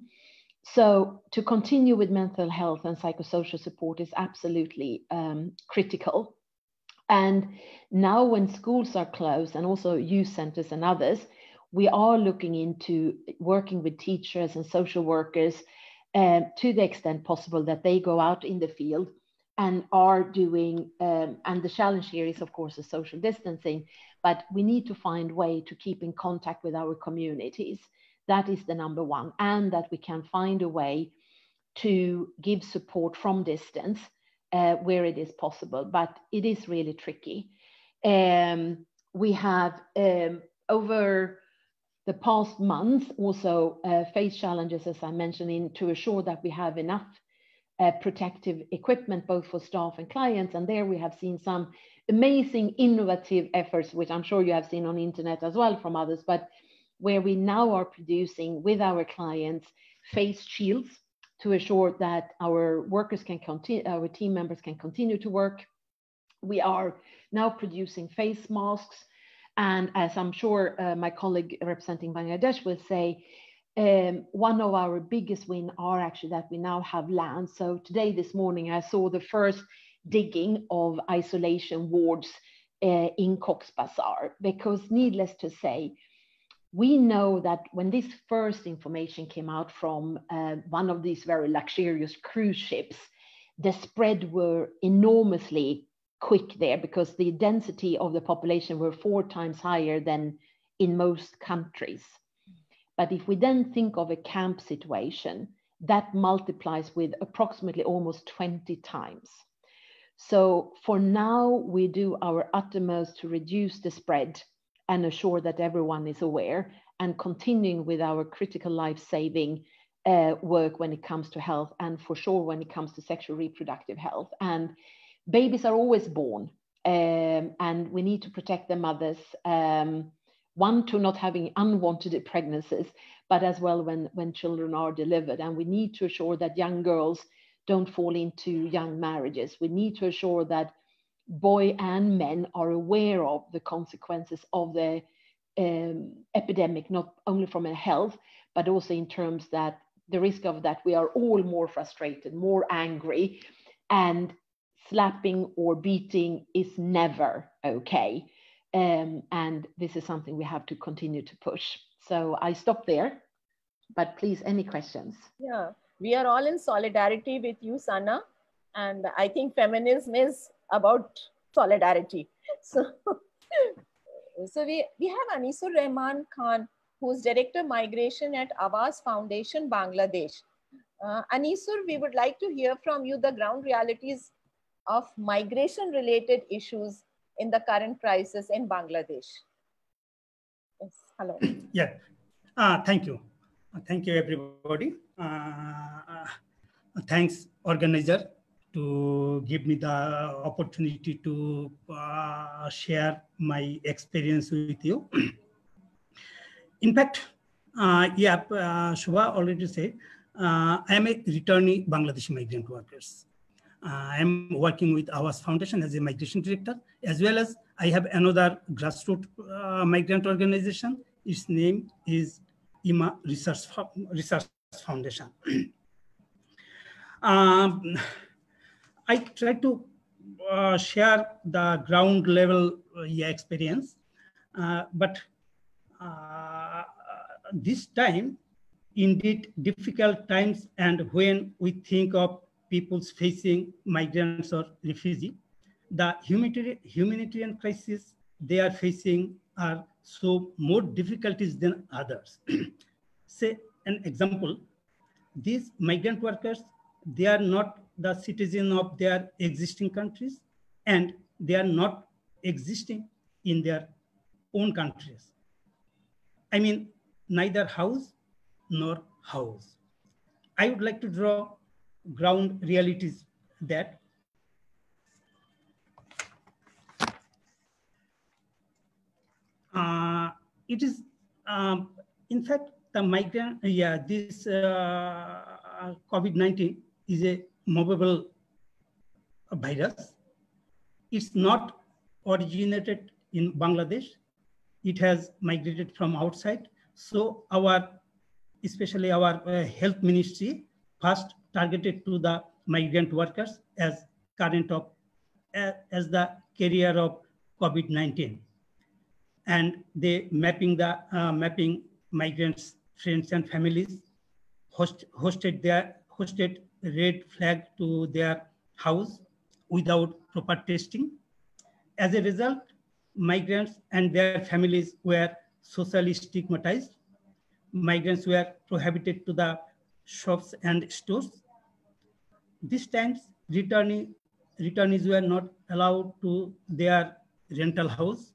So to continue with mental health and psychosocial support is absolutely um, critical. And now when schools are closed and also youth centers and others, we are looking into working with teachers and social workers uh, to the extent possible that they go out in the field and are doing, um, and the challenge here is of course the social distancing, but we need to find a way to keep in contact with our communities. That is the number one, and that we can find a way to give support from distance uh, where it is possible, but it is really tricky. Um, we have um, over the past month also uh, faced challenges, as I mentioned, in to assure that we have enough uh, protective equipment, both for staff and clients. And there we have seen some amazing innovative efforts, which I'm sure you have seen on the internet as well from others, but where we now are producing with our clients face shields to assure that our workers can continue, our team members can continue to work. We are now producing face masks. And as I'm sure uh, my colleague representing Bangladesh will say, um, one of our biggest wins are actually that we now have land. So today, this morning, I saw the first digging of isolation wards uh, in Cox's Bazar, because needless to say, we know that when this first information came out from uh, one of these very luxurious cruise ships, the spread were enormously quick there, because the density of the population were four times higher than in most countries. But if we then think of a camp situation, that multiplies with approximately almost twenty times. So for now, we do our utmost to reduce the spread and assure that everyone is aware, and continuing with our critical life-saving uh, work when it comes to health, and for sure when it comes to sexual reproductive health. And babies are always born, um, and we need to protect the mothers, um, one, to not having unwanted pregnancies, but as well when, when children are delivered. And we need to assure that young girls don't fall into young marriages. We need to assure that boy and men are aware of the consequences of the um, epidemic, not only from a health, but also in terms that the risk of that we are all more frustrated, more angry, and slapping or beating is never okay. Um, and this is something we have to continue to push. So I stop there, but please, any questions? Yeah, we are all in solidarity with you, Sana. And I think feminism is about solidarity. So, so we, we have Anisur Rahman Khan, who's Director Migration at Awas Foundation, Bangladesh. Uh, Anisur, we would like to hear from you the ground realities of migration-related issues in the current crisis in Bangladesh. Yes, hello. Yeah, uh, thank you. Thank you, everybody. Uh, thanks, organizer, to give me the opportunity to uh, share my experience with you. In fact, uh, yeah, uh, Shubha already said, uh, I am a returnee Bangladeshi migrant workers. Uh, I am working with Awas Foundation as a migration director, as well as I have another grassroots uh, migrant organization. Its name is I M A Research, Research Foundation. Um, I try to uh, share the ground level uh, yeah, experience, uh, but uh, this time, indeed difficult times, and when we think of peoples facing migrants or refugees, the humanitarian, humanitarian crisis they are facing are so more difficulties than others. Say an example, these migrant workers, they are not the citizen of their existing countries, and they are not existing in their own countries. I mean, neither house nor house. I would like to draw ground realities that uh, it is, um, in fact, the migrant, yeah, this uh, COVID nineteen is a movable virus. It's not originated in Bangladesh. It has migrated from outside. So our, especially our uh, health ministry, first targeted to the migrant workers as current of, uh, as the carrier of COVID nineteen. And they mapping the uh, mapping migrants, friends and families, host, hosted their hosted red flag to their house without proper testing. As a result, migrants and their families were socially stigmatized. Migrants were prohibited to the shops and stores. These times, returning, returnees were not allowed to their rental house.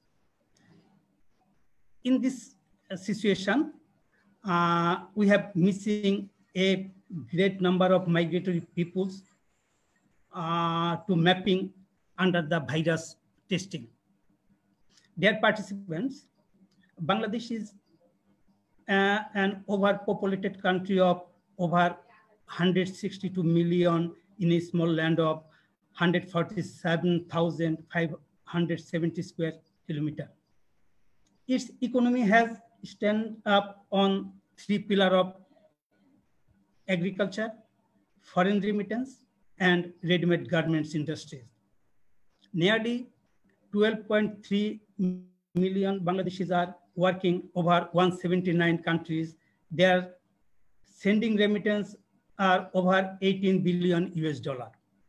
In this situation, uh, we have missing a great number of migratory peoples uh, to mapping under the virus testing. Dear participants, Bangladesh is uh, an overpopulated country of over one hundred sixty-two million in a small land of one hundred forty-seven thousand five hundred seventy square kilometers. Its economy has stand up on three pillars of agriculture, foreign remittance, and ready-made garments industries. Nearly twelve point three million Bangladeshis are working over one hundred seventy-nine countries. Their sending remittance are over eighteen billion U S dollar.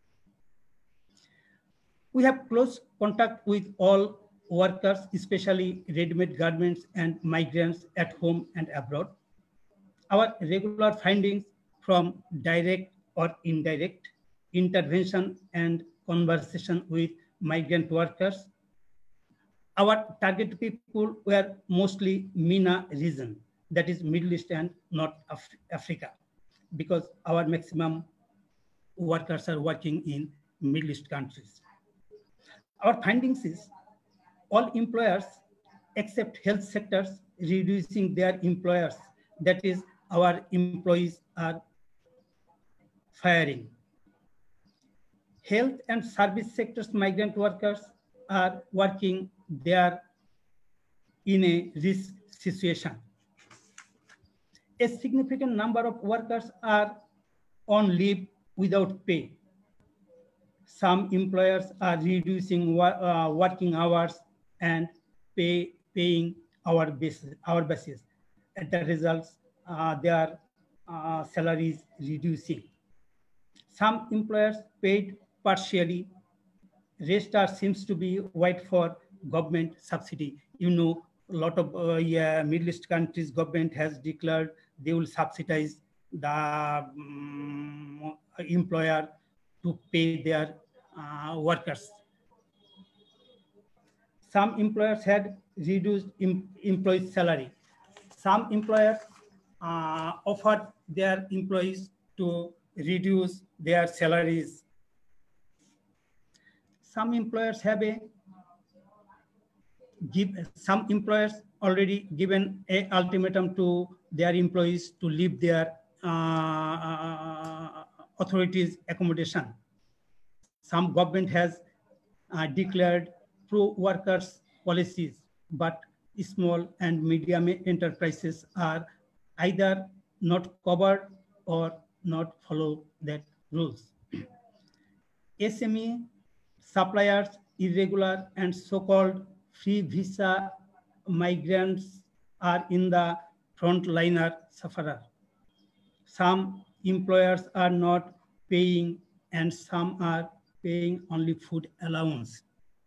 We have close contact with all workers, especially ready-made garments and migrants at home and abroad. Our regular findings from direct or indirect intervention and conversation with migrant workers. Our target people were mostly MENA region, that is Middle East and North Af Africa, because our maximum workers are working in Middle East countries. Our findings is all employers except health sectors reducing their employers, that is our employees are firing. Health and service sectors migrant workers are working there in a risk situation. A significant number of workers are on leave without pay. Some employers are reducing uh, working hours and pay, paying our basis, our basis. At the results, uh, their uh, salaries reducing. Some employers paid partially. Rest are seems to be wait for government subsidy. You know, a lot of uh, yeah, Middle East countries government has declared they will subsidize the um, employer to pay their uh, workers. Some employers had reduced em employee salary. Some employers uh, offered their employees to reduce their salaries. Some employers have a give some employers already given a ultimatum to their employees to leave their uh, authorities accommodation. Some government has uh, declared pro-workers policies, but small and medium enterprises are either not covered or not follow that rules. S M E, suppliers, irregular and so-called free visa migrants are in the frontliner sufferer. Some employers are not paying and some are paying only food allowance.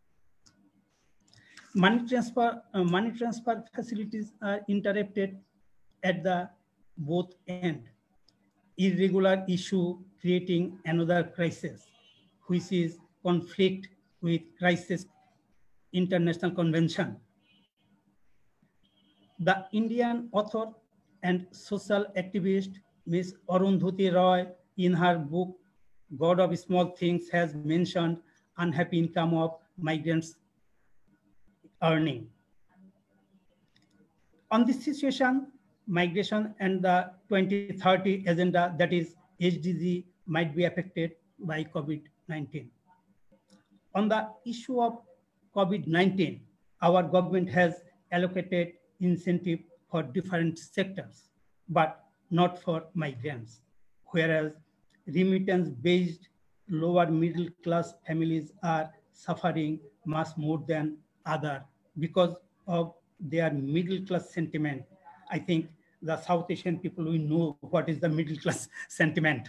Money transfer, uh, money transfer facilities are interrupted at the both end. Irregular issue creating another crisis, which is conflict with crisis international convention. The Indian author and social activist Miss Arundhati Roy in her book God of Small Things has mentioned unhappy income of migrants earning. On this situation, migration and the twenty thirty agenda, that is H D G, might be affected by COVID nineteen. On the issue of COVID nineteen, our government has allocated incentive for different sectors, but not for migrants, whereas remittance-based lower middle class families are suffering much more than other because of their middle class sentiment. I think the South Asian people, we know what is the middle class sentiment.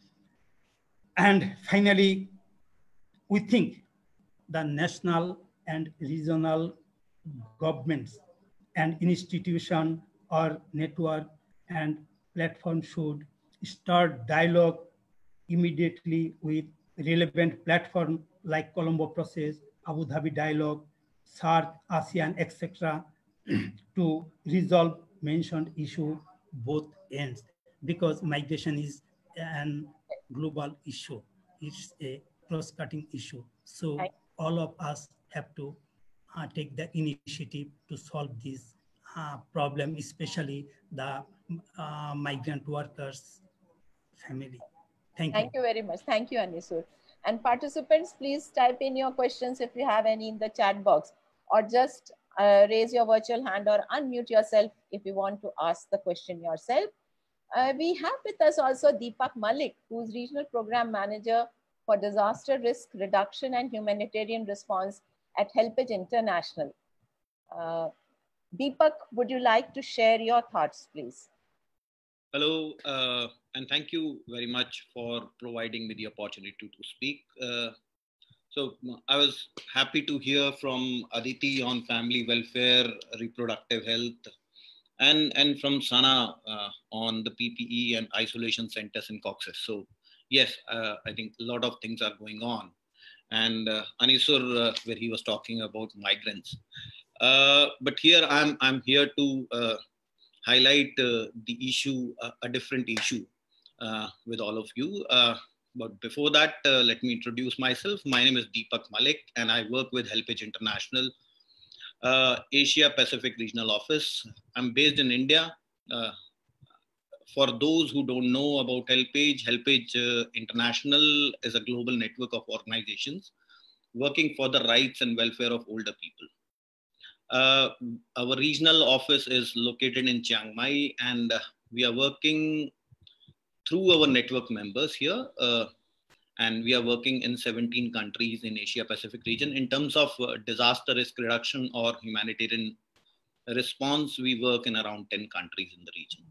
And finally, we think the national and regional governments and institution or network and platform should start dialogue immediately with relevant platform like Colombo Process, Abu Dhabi Dialogue, SAARC, ASEAN, et cetera to resolve mentioned issue both ends, because migration is an global issue. It's a cross-cutting issue. So all of us have to uh, take the initiative to solve this uh, problem, especially the uh, migrant workers' family. Thank you. Thank you very much. Thank you, Anisur. And participants, please type in your questions if you have any in the chat box, or just uh, raise your virtual hand or unmute yourself if you want to ask the question yourself. Uh, we have with us also Deepak Malik, who is Regional Program Manager for Disaster Risk Reduction and Humanitarian Response at HelpAge International. Uh, Deepak, would you like to share your thoughts, please? Hello, uh, and thank you very much for providing me the opportunity to, to speak. Uh, so I was happy to hear from Aditi on family welfare, reproductive health, and, and from Sana uh, on the P P E and isolation centers in Cox's. So yes, uh, I think a lot of things are going on. And uh, Anisur, uh, where he was talking about migrants. Uh, but here I'm, I'm here to uh, highlight uh, the issue, uh, a different issue uh, with all of you. Uh, but before that, uh, let me introduce myself. My name is Deepak Malik, and I work with HelpAge International, uh, Asia Pacific Regional Office. I'm based in India. Uh, for those who don't know about HelpAge, HelpAge uh, International is a global network of organizations working for the rights and welfare of older people. Uh, our regional office is located in Chiang Mai, and uh, we are working through our network members here. Uh, and we are working in seventeen countries in Asia Pacific region. In terms of uh, disaster risk reduction or humanitarian response, we work in around ten countries in the region.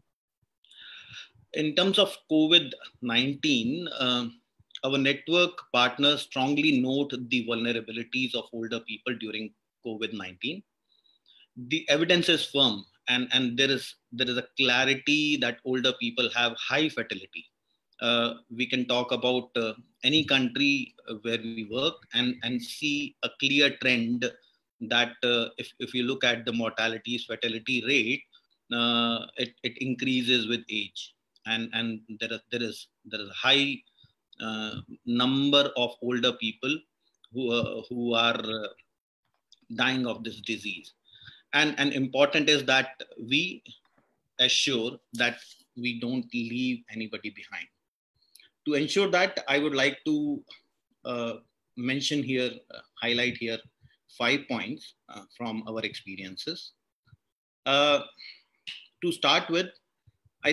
In terms of COVID nineteen, uh, our network partners strongly note the vulnerabilities of older people during COVID nineteen. The evidence is firm, and, and there is there is a clarity that older people have high fertility. Uh, we can talk about uh, any country where we work and, and see a clear trend that uh, if, if you look at the mortality fertility rate, uh, it, it increases with age. And, and there, is, there, is, there is a high uh, number of older people who, uh, who are uh, dying of this disease. And, and important is that we assure that we don't leave anybody behind. To ensure that, I would like to uh, mention here, uh, highlight here five points uh, from our experiences. Uh, to start with, I think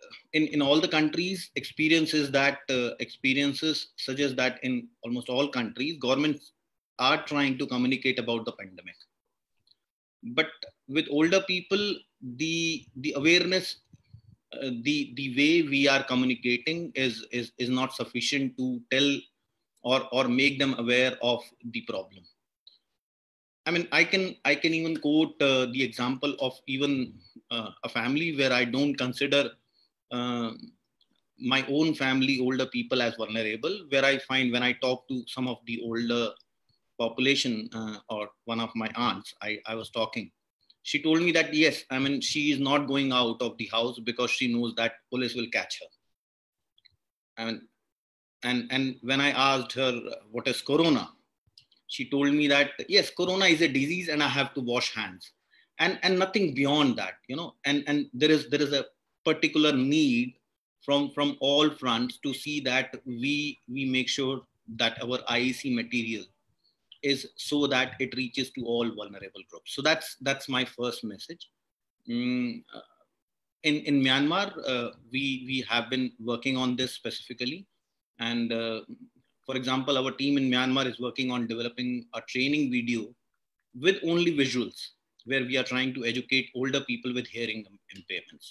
in, in all the countries, experiences that uh, experiences suggest that in almost all countries, governments are trying to communicate about the pandemic. But with older people, the the awareness, uh, the the way we are communicating is is is not sufficient to tell or or make them aware of the problem. I mean, I can I can even quote uh, the example of even uh, a family where I don't consider uh, my own family, older people, as vulnerable. Where I find when I talk to some of the older population uh, or one of my aunts, I, I was talking. She told me that yes, I mean, she is not going out of the house because she knows that police will catch her. I mean, and and when I asked her what is corona, she told me that yes, corona is a disease and I have to wash hands, and and nothing beyond that, you know. And and there is there is a particular need from from all fronts to see that we we make sure that our I E C material is so that it reaches to all vulnerable groups. So that's that's my first message. Mm, uh, in in Myanmar, uh, we we have been working on this specifically, and. Uh, For example, our team in Myanmar is working on developing a training video with only visuals, where we are trying to educate older people with hearing impairments.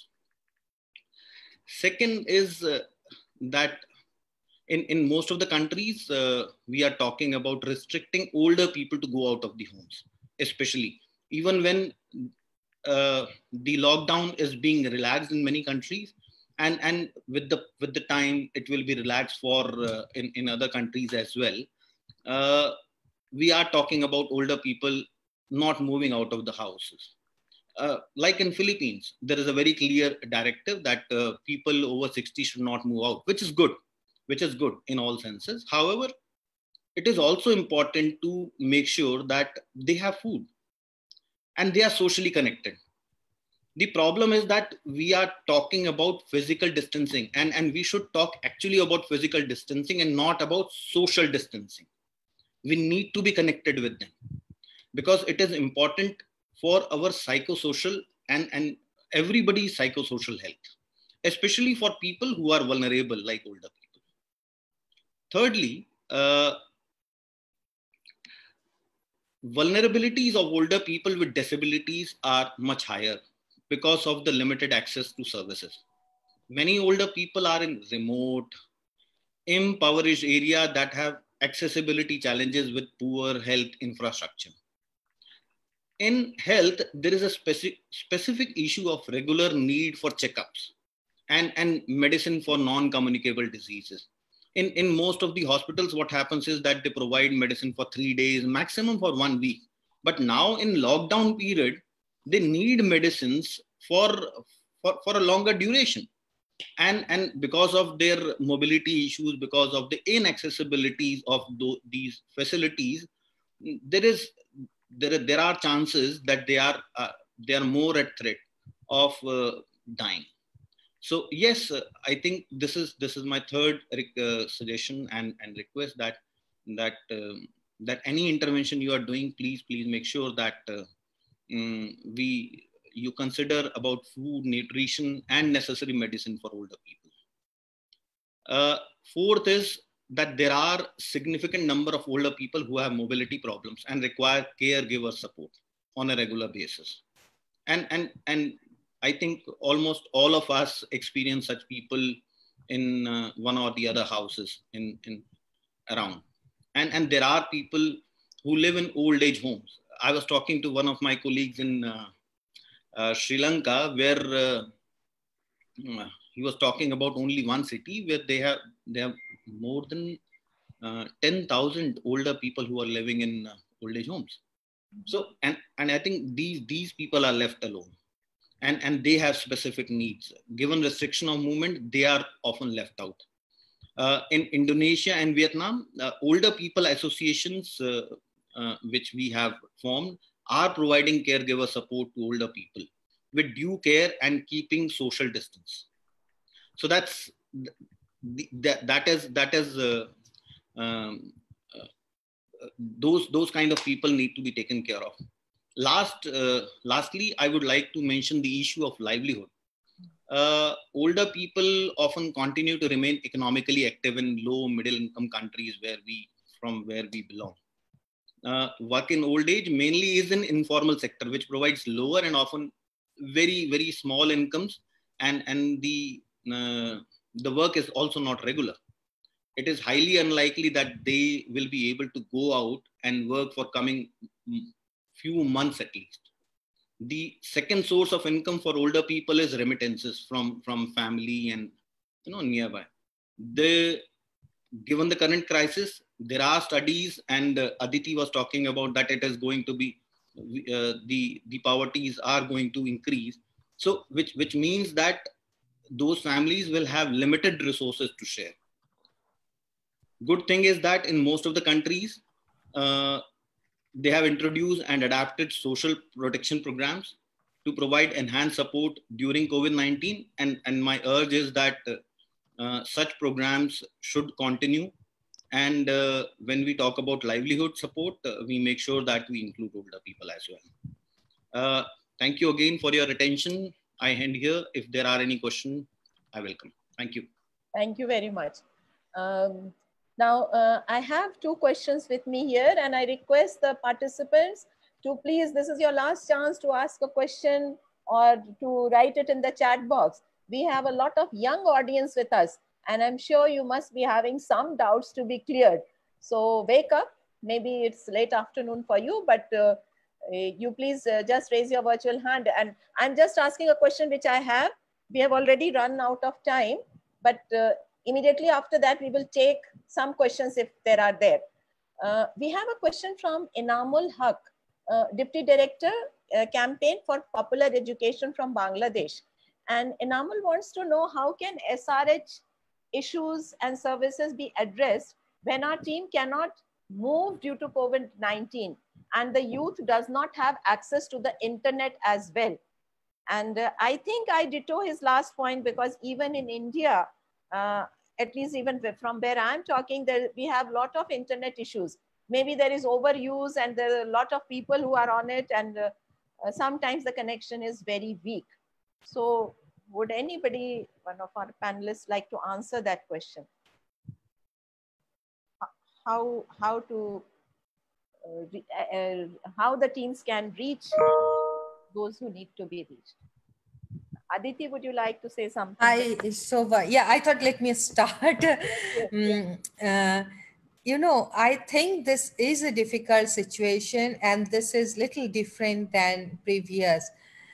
Second is uh, that in, in most of the countries, uh, we are talking about restricting older people to go out of the homes, especially even when uh, the lockdown is being relaxed in many countries. And, and with the with the time, it will be relaxed for uh, in, in other countries as well. Uh, we are talking about older people not moving out of the houses. Uh, like in Philippines, there is a very clear directive that uh, people over sixty should not move out, which is good, which is good in all senses. However, it is also important to make sure that they have food and they are socially connected. The problem is that we are talking about physical distancing, and, and we should talk actually about physical distancing and not about social distancing. We need to be connected with them because it is important for our psychosocial and, and everybody's psychosocial health, especially for people who are vulnerable like older people. Thirdly, uh, vulnerabilities of older people with disabilities are much higher because of the limited access to services. Many older people are in remote, impoverished areas that have accessibility challenges with poor health infrastructure. In health, there is a specific, specific issue of regular need for checkups and, and medicine for non-communicable diseases. In, in most of the hospitals, what happens is that they provide medicine for three days, maximum for one week. But now in lockdown period, they need medicines for, for, for a longer duration. And, and because of their mobility issues, because of the inaccessibilities of the, these facilities, there is there, there are chances that they are, uh, they are more at threat of uh, dying. So yes, uh, I think this is this is my third uh, suggestion and, and request that that um, that any intervention you are doing, please please make sure that uh, um, we you consider about food, nutrition, and necessary medicine for older people. Uh, fourth is that there are significant number of older people who have mobility problems and require caregiver support on a regular basis. And, and, and I think almost all of us experience such people in uh, one or the other houses in, in around. And, and there are people who live in old age homes. I was talking to one of my colleagues in uh, uh, Sri Lanka, where uh, he was talking about only one city where they have, they have more than uh, ten thousand older people who are living in uh, old age homes. So, and, and I think these, these people are left alone. And, and they have specific needs. Given restriction of movement, they are often left out. Uh, in Indonesia and Vietnam, uh, older people associations, uh, uh, which we have formed, are providing caregiver support to older people with due care and keeping social distance. So that's that, that is that is uh, um, uh, those those kind of people need to be taken care of. Last, uh, lastly, I would like to mention the issue of livelihood. uh, older people often continue to remain economically active in low middle income countries where we from where we belong. Uh, work in old age mainly is in informal sector, which provides lower and often very, very small incomes, and, and the, uh, the work is also not regular. It is highly unlikely that they will be able to go out and work for coming few months at least. The second source of income for older people is remittances from, from family and you know nearby. The given the current crisis, there are studies, and uh, Aditi was talking about that it is going to be uh, the the poverties are going to increase. So which which means that those families will have limited resources to share. Good thing is that in most of the countries, uh, they have introduced and adapted social protection programs to provide enhanced support during COVID nineteen. And, and my urge is that uh, uh, such programs should continue. And uh, when we talk about livelihood support, uh, we make sure that we include older people as well. Uh, thank you again for your attention. I end here. If there are any questions, I welcome. Thank you. Thank you very much. Um, now, uh, I have two questions with me here, and I request the participants to please, this is your last chance to ask a question or to write it in the chat box. We have a lot of young audience with us, and I'm sure you must be having some doubts to be cleared. So wake up. Maybe it's late afternoon for you, but uh, you please uh, just raise your virtual hand. And I'm just asking a question which I have. We have already run out of time, but uh, immediately after that, we will take some questions if there are there. Uh, we have a question from Enamul Haq, uh, Deputy Director, uh, Campaign for Popular Education from Bangladesh. And Enamul wants to know how can S R H issues and services be addressed when our team cannot move due to COVID nineteen and the youth does not have access to the internet as well. And uh, I think I ditto his last point, because even in India, uh, at least even from where I'm talking, there, we have a lot of internet issues. Maybe there is overuse and there are a lot of people who are on it, and uh, uh, sometimes the connection is very weak. So would anybody, one of our panelists, like to answer that question? How, how to, uh, uh, how the teams can reach those who need to be reached? Aditi, would you like to say something? I, Shobha, yeah, I thought let me start. mm, uh, you know, I think this is a difficult situation and this is little different than previous.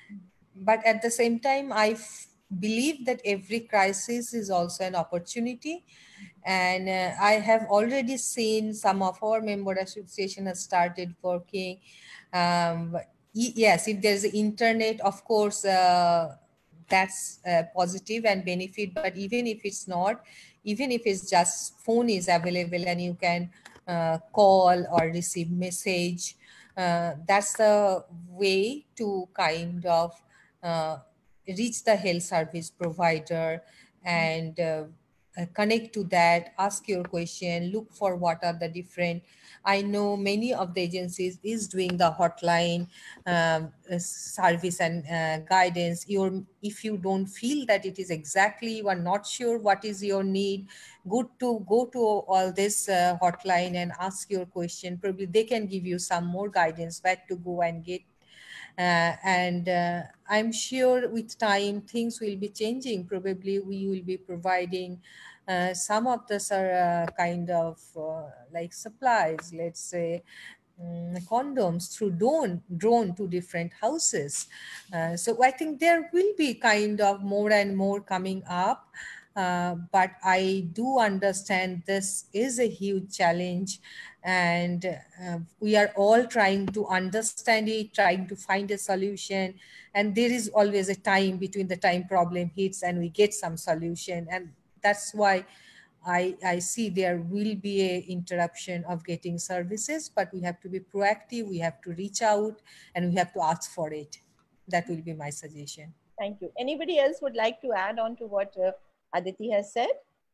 But at the same time, I f- believe that every crisis is also an opportunity. And uh, I have already seen some of our member association has started working. Um, y- yes, if there's internet, of course, uh, that's uh, positive and benefit. But even if it's not, even if it's just phone is available and you can uh, call or receive message, uh, that's the way to kind of uh, reach the health service provider and uh, uh, connect to that, ask your question, look for what are the different. I know many of the agencies is doing the hotline um, uh, service and uh, guidance. Your, if you don't feel that it is exactly, you are not sure what is your need, good to go to all this uh, hotline and ask your question. Probably they can give you some more guidance where to go and get. Uh, and uh, I'm sure with time things will be changing. Probably we will be providing uh, some of the uh, kind of uh, like supplies, let's say um, condoms through drone, drone to different houses. Uh, so I think there will be kind of more and more coming up. Uh, but I do understand this is a huge challenge, and uh, we are all trying to understand it, trying to find a solution. And there is always a time between the time problem hits and we get some solution. And that's why I, I see there will be a interruption of getting services, but we have to be proactive, we have to reach out, and we have to ask for it. That will be my suggestion. Thank you. Anybody else would like to add on to what uh, Aditi has said?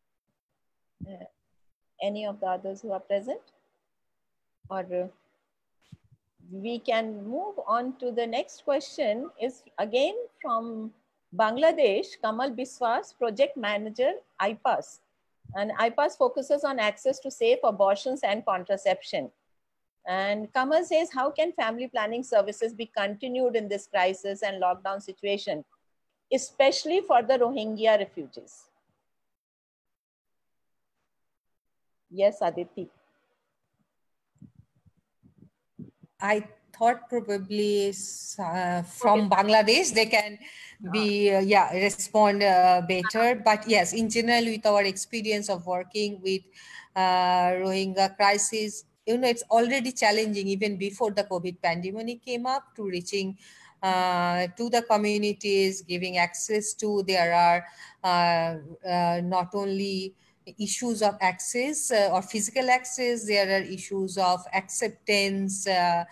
Uh, any of the others who are present? Or uh, we can move on to the next question, is again from Bangladesh, Kamal Biswas, project manager, I PAS. And I PAS focuses on access to safe abortions and contraception. And Kamal says, how can family planning services be continued in this crisis and lockdown situation, especially for the Rohingya refugees? Yes, Aditi. I thought probably uh, from Bangladesh they can be uh, yeah respond uh, better, but yes, in general with our experience of working with uh, Rohingya crisis, you know, it's already challenging even before the COVID pandemic came up to reaching uh, to the communities, giving access to. There are uh, uh, not only issues of access uh, or physical access, there are issues of acceptance. Uh,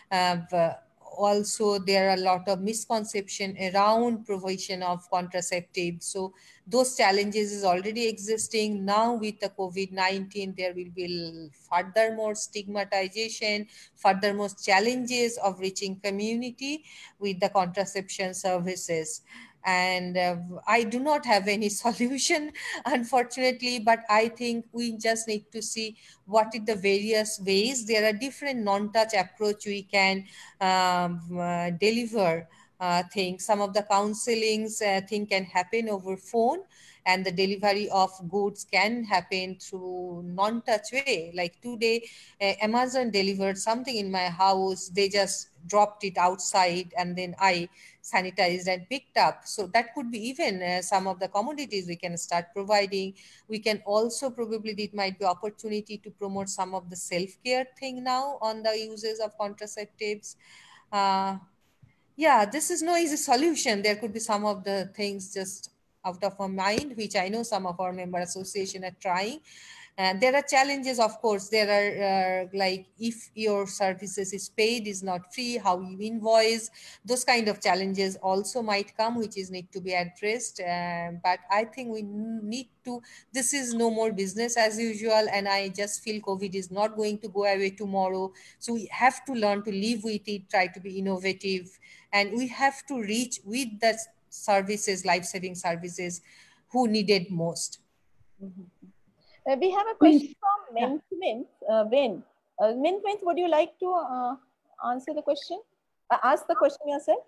uh, also, there are a lot of misconception around provision of contraceptives. So those challenges is already existing. Now with the COVID nineteen, there will be furthermore stigmatization, furthermore challenges of reaching community with the contraception services. And uh, I do not have any solution, unfortunately, but I think we just need to see what are the various ways. There are different non-touch approach we can um, uh, deliver uh, things. Some of the counselings uh, thing can happen over phone, and the delivery of goods can happen through non-touch way. Like today, uh, Amazon delivered something in my house. They just dropped it outside and then I sanitized and picked up. So that could be even uh, some of the commodities we can start providing. We can also probably, it might be opportunity to promote some of the self-care thing now on the uses of contraceptives. Uh, yeah, this is no easy solution. There could be some of the things just out of our mind, which I know some of our member association are trying. And there are challenges, of course. There are uh, like if your services is paid, is not free, how you invoice, those kind of challenges also might come, which is need to be addressed. Um, but I think we need to, this is no more business as usual. And I just feel COVID is not going to go away tomorrow. So we have to learn to live with it, try to be innovative. And we have to reach with the services, life-saving services, who need it most. Mm-hmm. Uh, we have a question from Mint Mint. Uh, Vin. Uh, Mint Mint, would you like to uh, answer the question? Uh, ask the question yourself.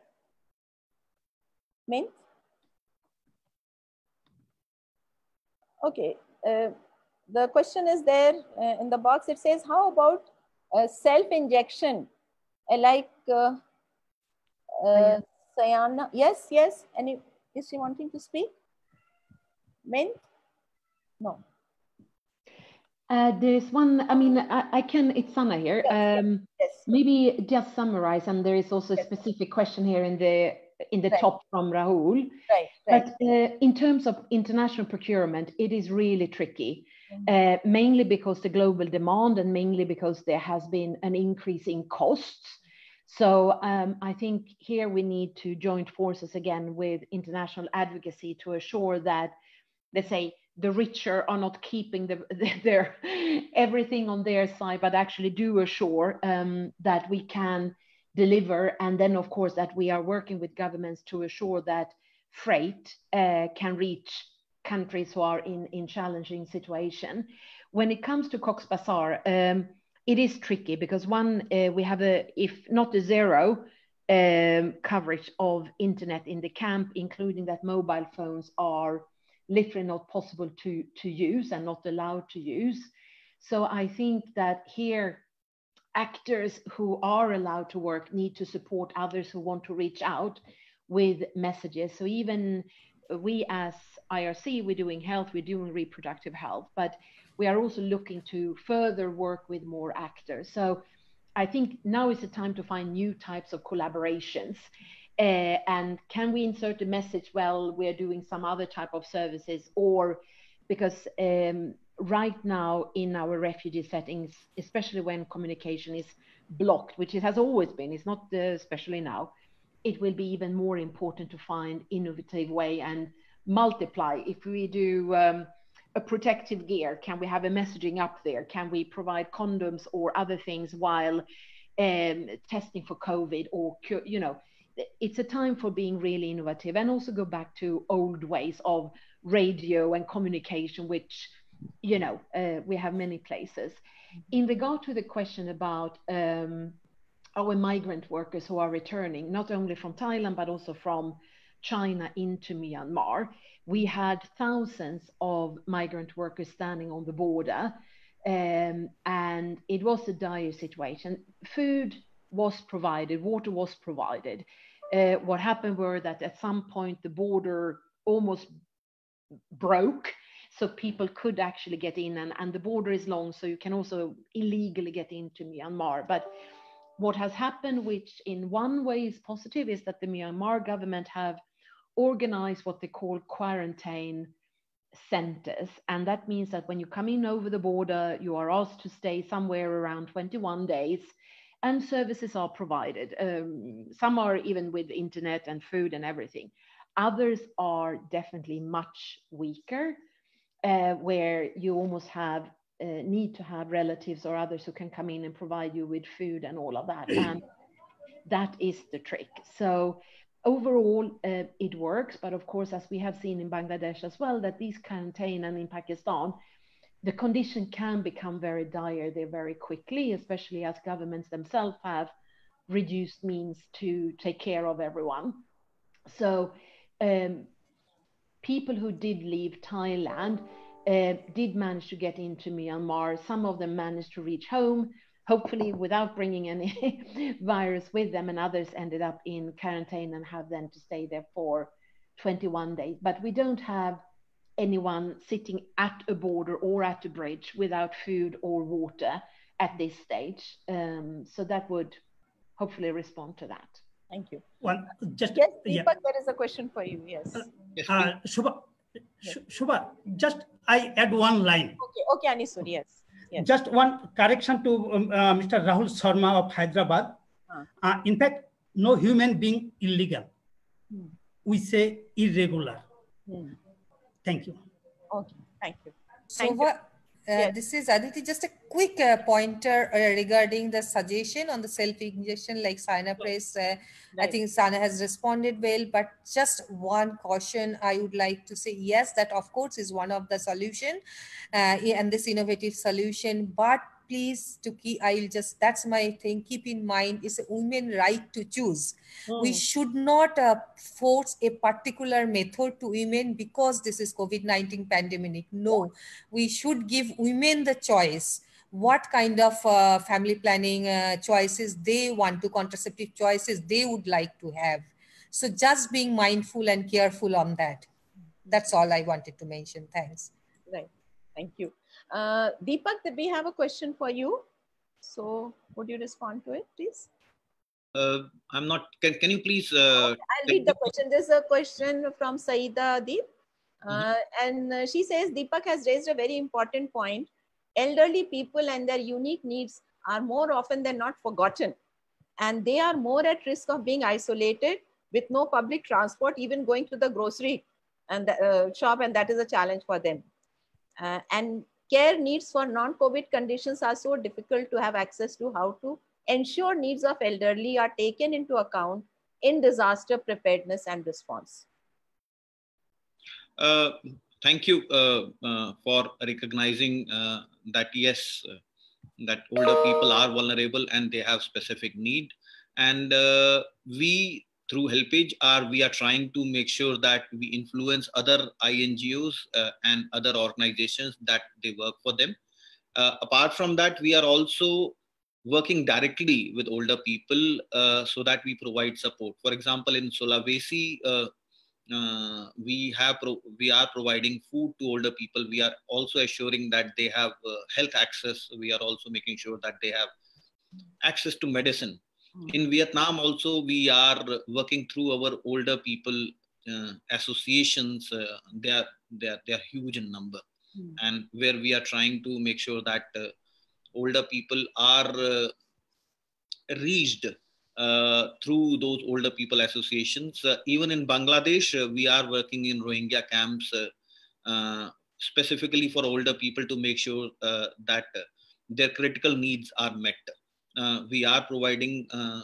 Mint? Okay. Uh, the question is there uh, in the box. It says, how about uh, self-injection? Uh, like uh, uh, Sayana. Yes, yes. Any, is she wanting to speak? Mint? No. Uh, there's one, I mean, I, I can, it's Sanna here. Yes, um, yes. Maybe just summarize, and there is also a specific question here in the in the right. top from Rahul. Right, right. But uh, in terms of international procurement, it is really tricky, mm-hmm. uh, mainly because the global demand and mainly because there has been an increase in costs. So um, I think here we need to join forces again with international advocacy to assure that, let's say, the richer are not keeping the, the, their everything on their side, but actually do assure um, that we can deliver. And then, of course, that we are working with governments to assure that freight uh, can reach countries who are in, in challenging situation. When it comes to Cox's Bazar, um, it is tricky because one, uh, we have a, if not a zero um, coverage of internet in the camp, including that mobile phones are literally not possible to, to use and not allowed to use. So I think that here, actors who are allowed to work need to support others who want to reach out with messages. So even we as I R C, we're doing health, we're doing reproductive health, but we are also looking to further work with more actors. So I think now is the time to find new types of collaborations. Uh, and can we insert a message, well, we're doing some other type of services, or because um, right now in our refugee settings, especially when communication is blocked, which it has always been, it's not uh, especially now, it will be even more important to find innovative way and multiply. If we do um, a protective gear, can we have a messaging up there? Can we provide condoms or other things while um, testing for COVID, or, you know, it's a time for being really innovative and also go back to old ways of radio and communication, which, you know, uh, we have many places. In regard to the question about um, our migrant workers who are returning, not only from Thailand, but also from China into Myanmar, we had thousands of migrant workers standing on the border, um, and it was a dire situation. Food was provided, water was provided. Uh, what happened were that at some point the border almost broke, so people could actually get in, and, and the border is long, so you can also illegally get into Myanmar. But what has happened, which in one way is positive, is that the Myanmar government have organized what they call quarantine centers. And that means that when you come in over the border, you are asked to stay somewhere around twenty-one days, and services are provided. Um, some are even with internet and food and everything. Others are definitely much weaker, uh, where you almost have uh, need to have relatives or others who can come in and provide you with food and all of that. And that is the trick. So overall, uh, it works. But of course, as we have seen in Bangladesh as well, that these quarantine and in Pakistan, the condition can become very dire there very quickly, especially as governments themselves have reduced means to take care of everyone. So um, people who did leave Thailand uh, did manage to get into Myanmar. Some of them managed to reach home, hopefully without bringing any virus with them, and others ended up in quarantine and have then to stay there for twenty-one days. But we don't have anyone sitting at a border or at a bridge without food or water at this stage. Um, so that would hopefully respond to that. Thank you. One, just, yes, Deepak, yeah. there is a question for you. Yes. Uh, Yes, uh, Shubha, Sh Shubha, just I add one line. Okay, okay, Anisur, yes. yes. Just one correction to um, uh, Mister Rahul Sharma of Hyderabad. Huh. Uh, in fact, no human being illegal. Hmm. We say irregular. Hmm. Thank you. Okay, thank you. So Thank what, uh, Yes. this is Aditi, just a quick uh, pointer uh, regarding the suggestion on the self-injection, like Sana Press. Uh, I Right. think Sana has responded well, but just one caution I would like to say, yes, that of course is one of the solution uh, and this innovative solution, but please to keep, I'll just, that's my thing, keep in mind is a women right to choose. Hmm. We should not uh, force a particular method to women because this is COVID nineteen pandemic. No, we should give women the choice what kind of uh, family planning uh, choices they want to, contraceptive choices they would like to have. So just being mindful and careful on that. That's all I wanted to mention. Thanks. Right. Thank you. Uh, Deepak, we have a question for you. So would you respond to it, please? Uh, I'm not, can, can you please? Uh, I'll read the question. There's a question from Saida Deep. Uh, mm-hmm. And uh, she says, Deepak has raised a very important point. Elderly people and their unique needs are more often than not forgotten. And they are more at risk of being isolated with no public transport, even going to the grocery and the, uh, shop. And that is a challenge for them. Uh, and care needs for non-COVID conditions are so difficult to have access to. How to ensure needs of elderly are taken into account in disaster preparedness and response? Uh, thank you uh, uh, for recognizing uh, that, yes, uh, that older people are vulnerable and they have specific need. And uh, we, through HelpAge, are we are trying to make sure that we influence other I N G Os uh, and other organizations that they work for them. Uh, apart from that, we are also working directly with older people uh, so that we provide support. For example, in Sulawesi, uh, uh, we have pro we are providing food to older people. We are also assuring that they have uh, health access. We are also making sure that they have access to medicine. In Vietnam also, we are working through our older people uh, associations. Uh, they are they are they are huge in number, mm. and where we are trying to make sure that uh, older people are uh, reached uh, through those older people associations. Uh, even in Bangladesh, uh, we are working in Rohingya camps uh, uh, specifically for older people to make sure uh, that uh, their critical needs are met. Uh, we are providing uh,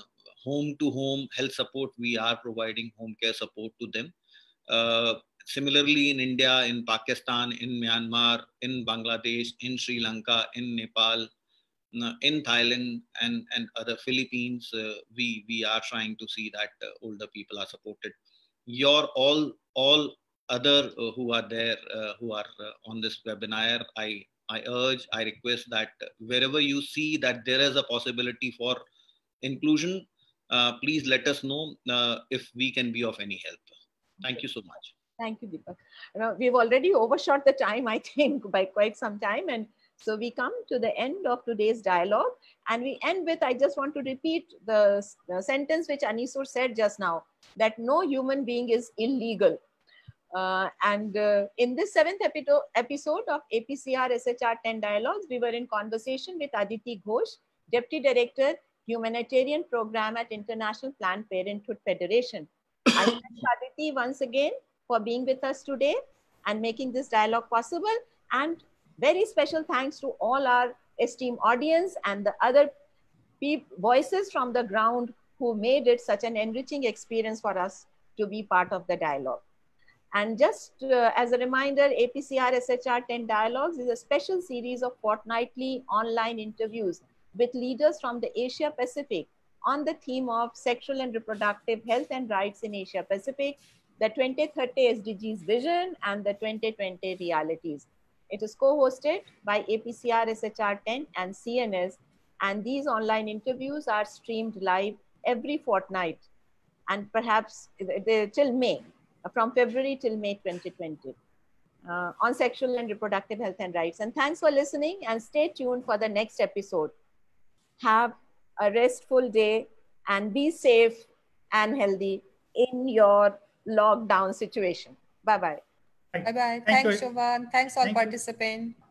home to home health support. We are providing home care support to them. Uh, similarly, in India, in Pakistan, in Myanmar, in Bangladesh, in Sri Lanka, in Nepal, in Thailand, and, and other Philippines, uh, we, we are trying to see that uh, older people are supported. Your all, all other uh, who are there, uh, who are uh, on this webinar, I, I urge, I request that wherever you see that there is a possibility for inclusion, uh, please let us know uh, if we can be of any help. Thank you so much. Thank you, Deepak. You know, we've already overshot the time, I think, by quite some time. And so we come to the end of today's dialogue, and we end with, I just want to repeat the, the sentence which Anisur said just now, that no human being is illegal. Uh, and uh, in this seventh episode of A P C R S H R ten Dialogues, we were in conversation with Aditi Ghosh, Deputy Director, Humanitarian Program at International Planned Parenthood Federation. I thank Aditi once again for being with us today and making this dialogue possible. And very special thanks to all our esteemed audience and the other voices from the ground who made it such an enriching experience for us to be part of the dialogue. And just uh, as a reminder, A P C R S H R ten Dialogues is a special series of fortnightly online interviews with leaders from the Asia Pacific on the theme of sexual and reproductive health and rights in Asia Pacific, the twenty thirty S D Gs vision and the twenty twenty realities. It is co-hosted by A P C R S H R ten and C N S, and these online interviews are streamed live every fortnight and perhaps till May, from February till May twenty twenty, uh, on sexual and reproductive health and rights. And thanks for listening, and stay tuned for the next episode. Have a restful day and be safe and healthy in your lockdown situation. Bye-bye. Bye-bye. Thank Thanks, you. Shobhan. Thanks all Thank you. participants.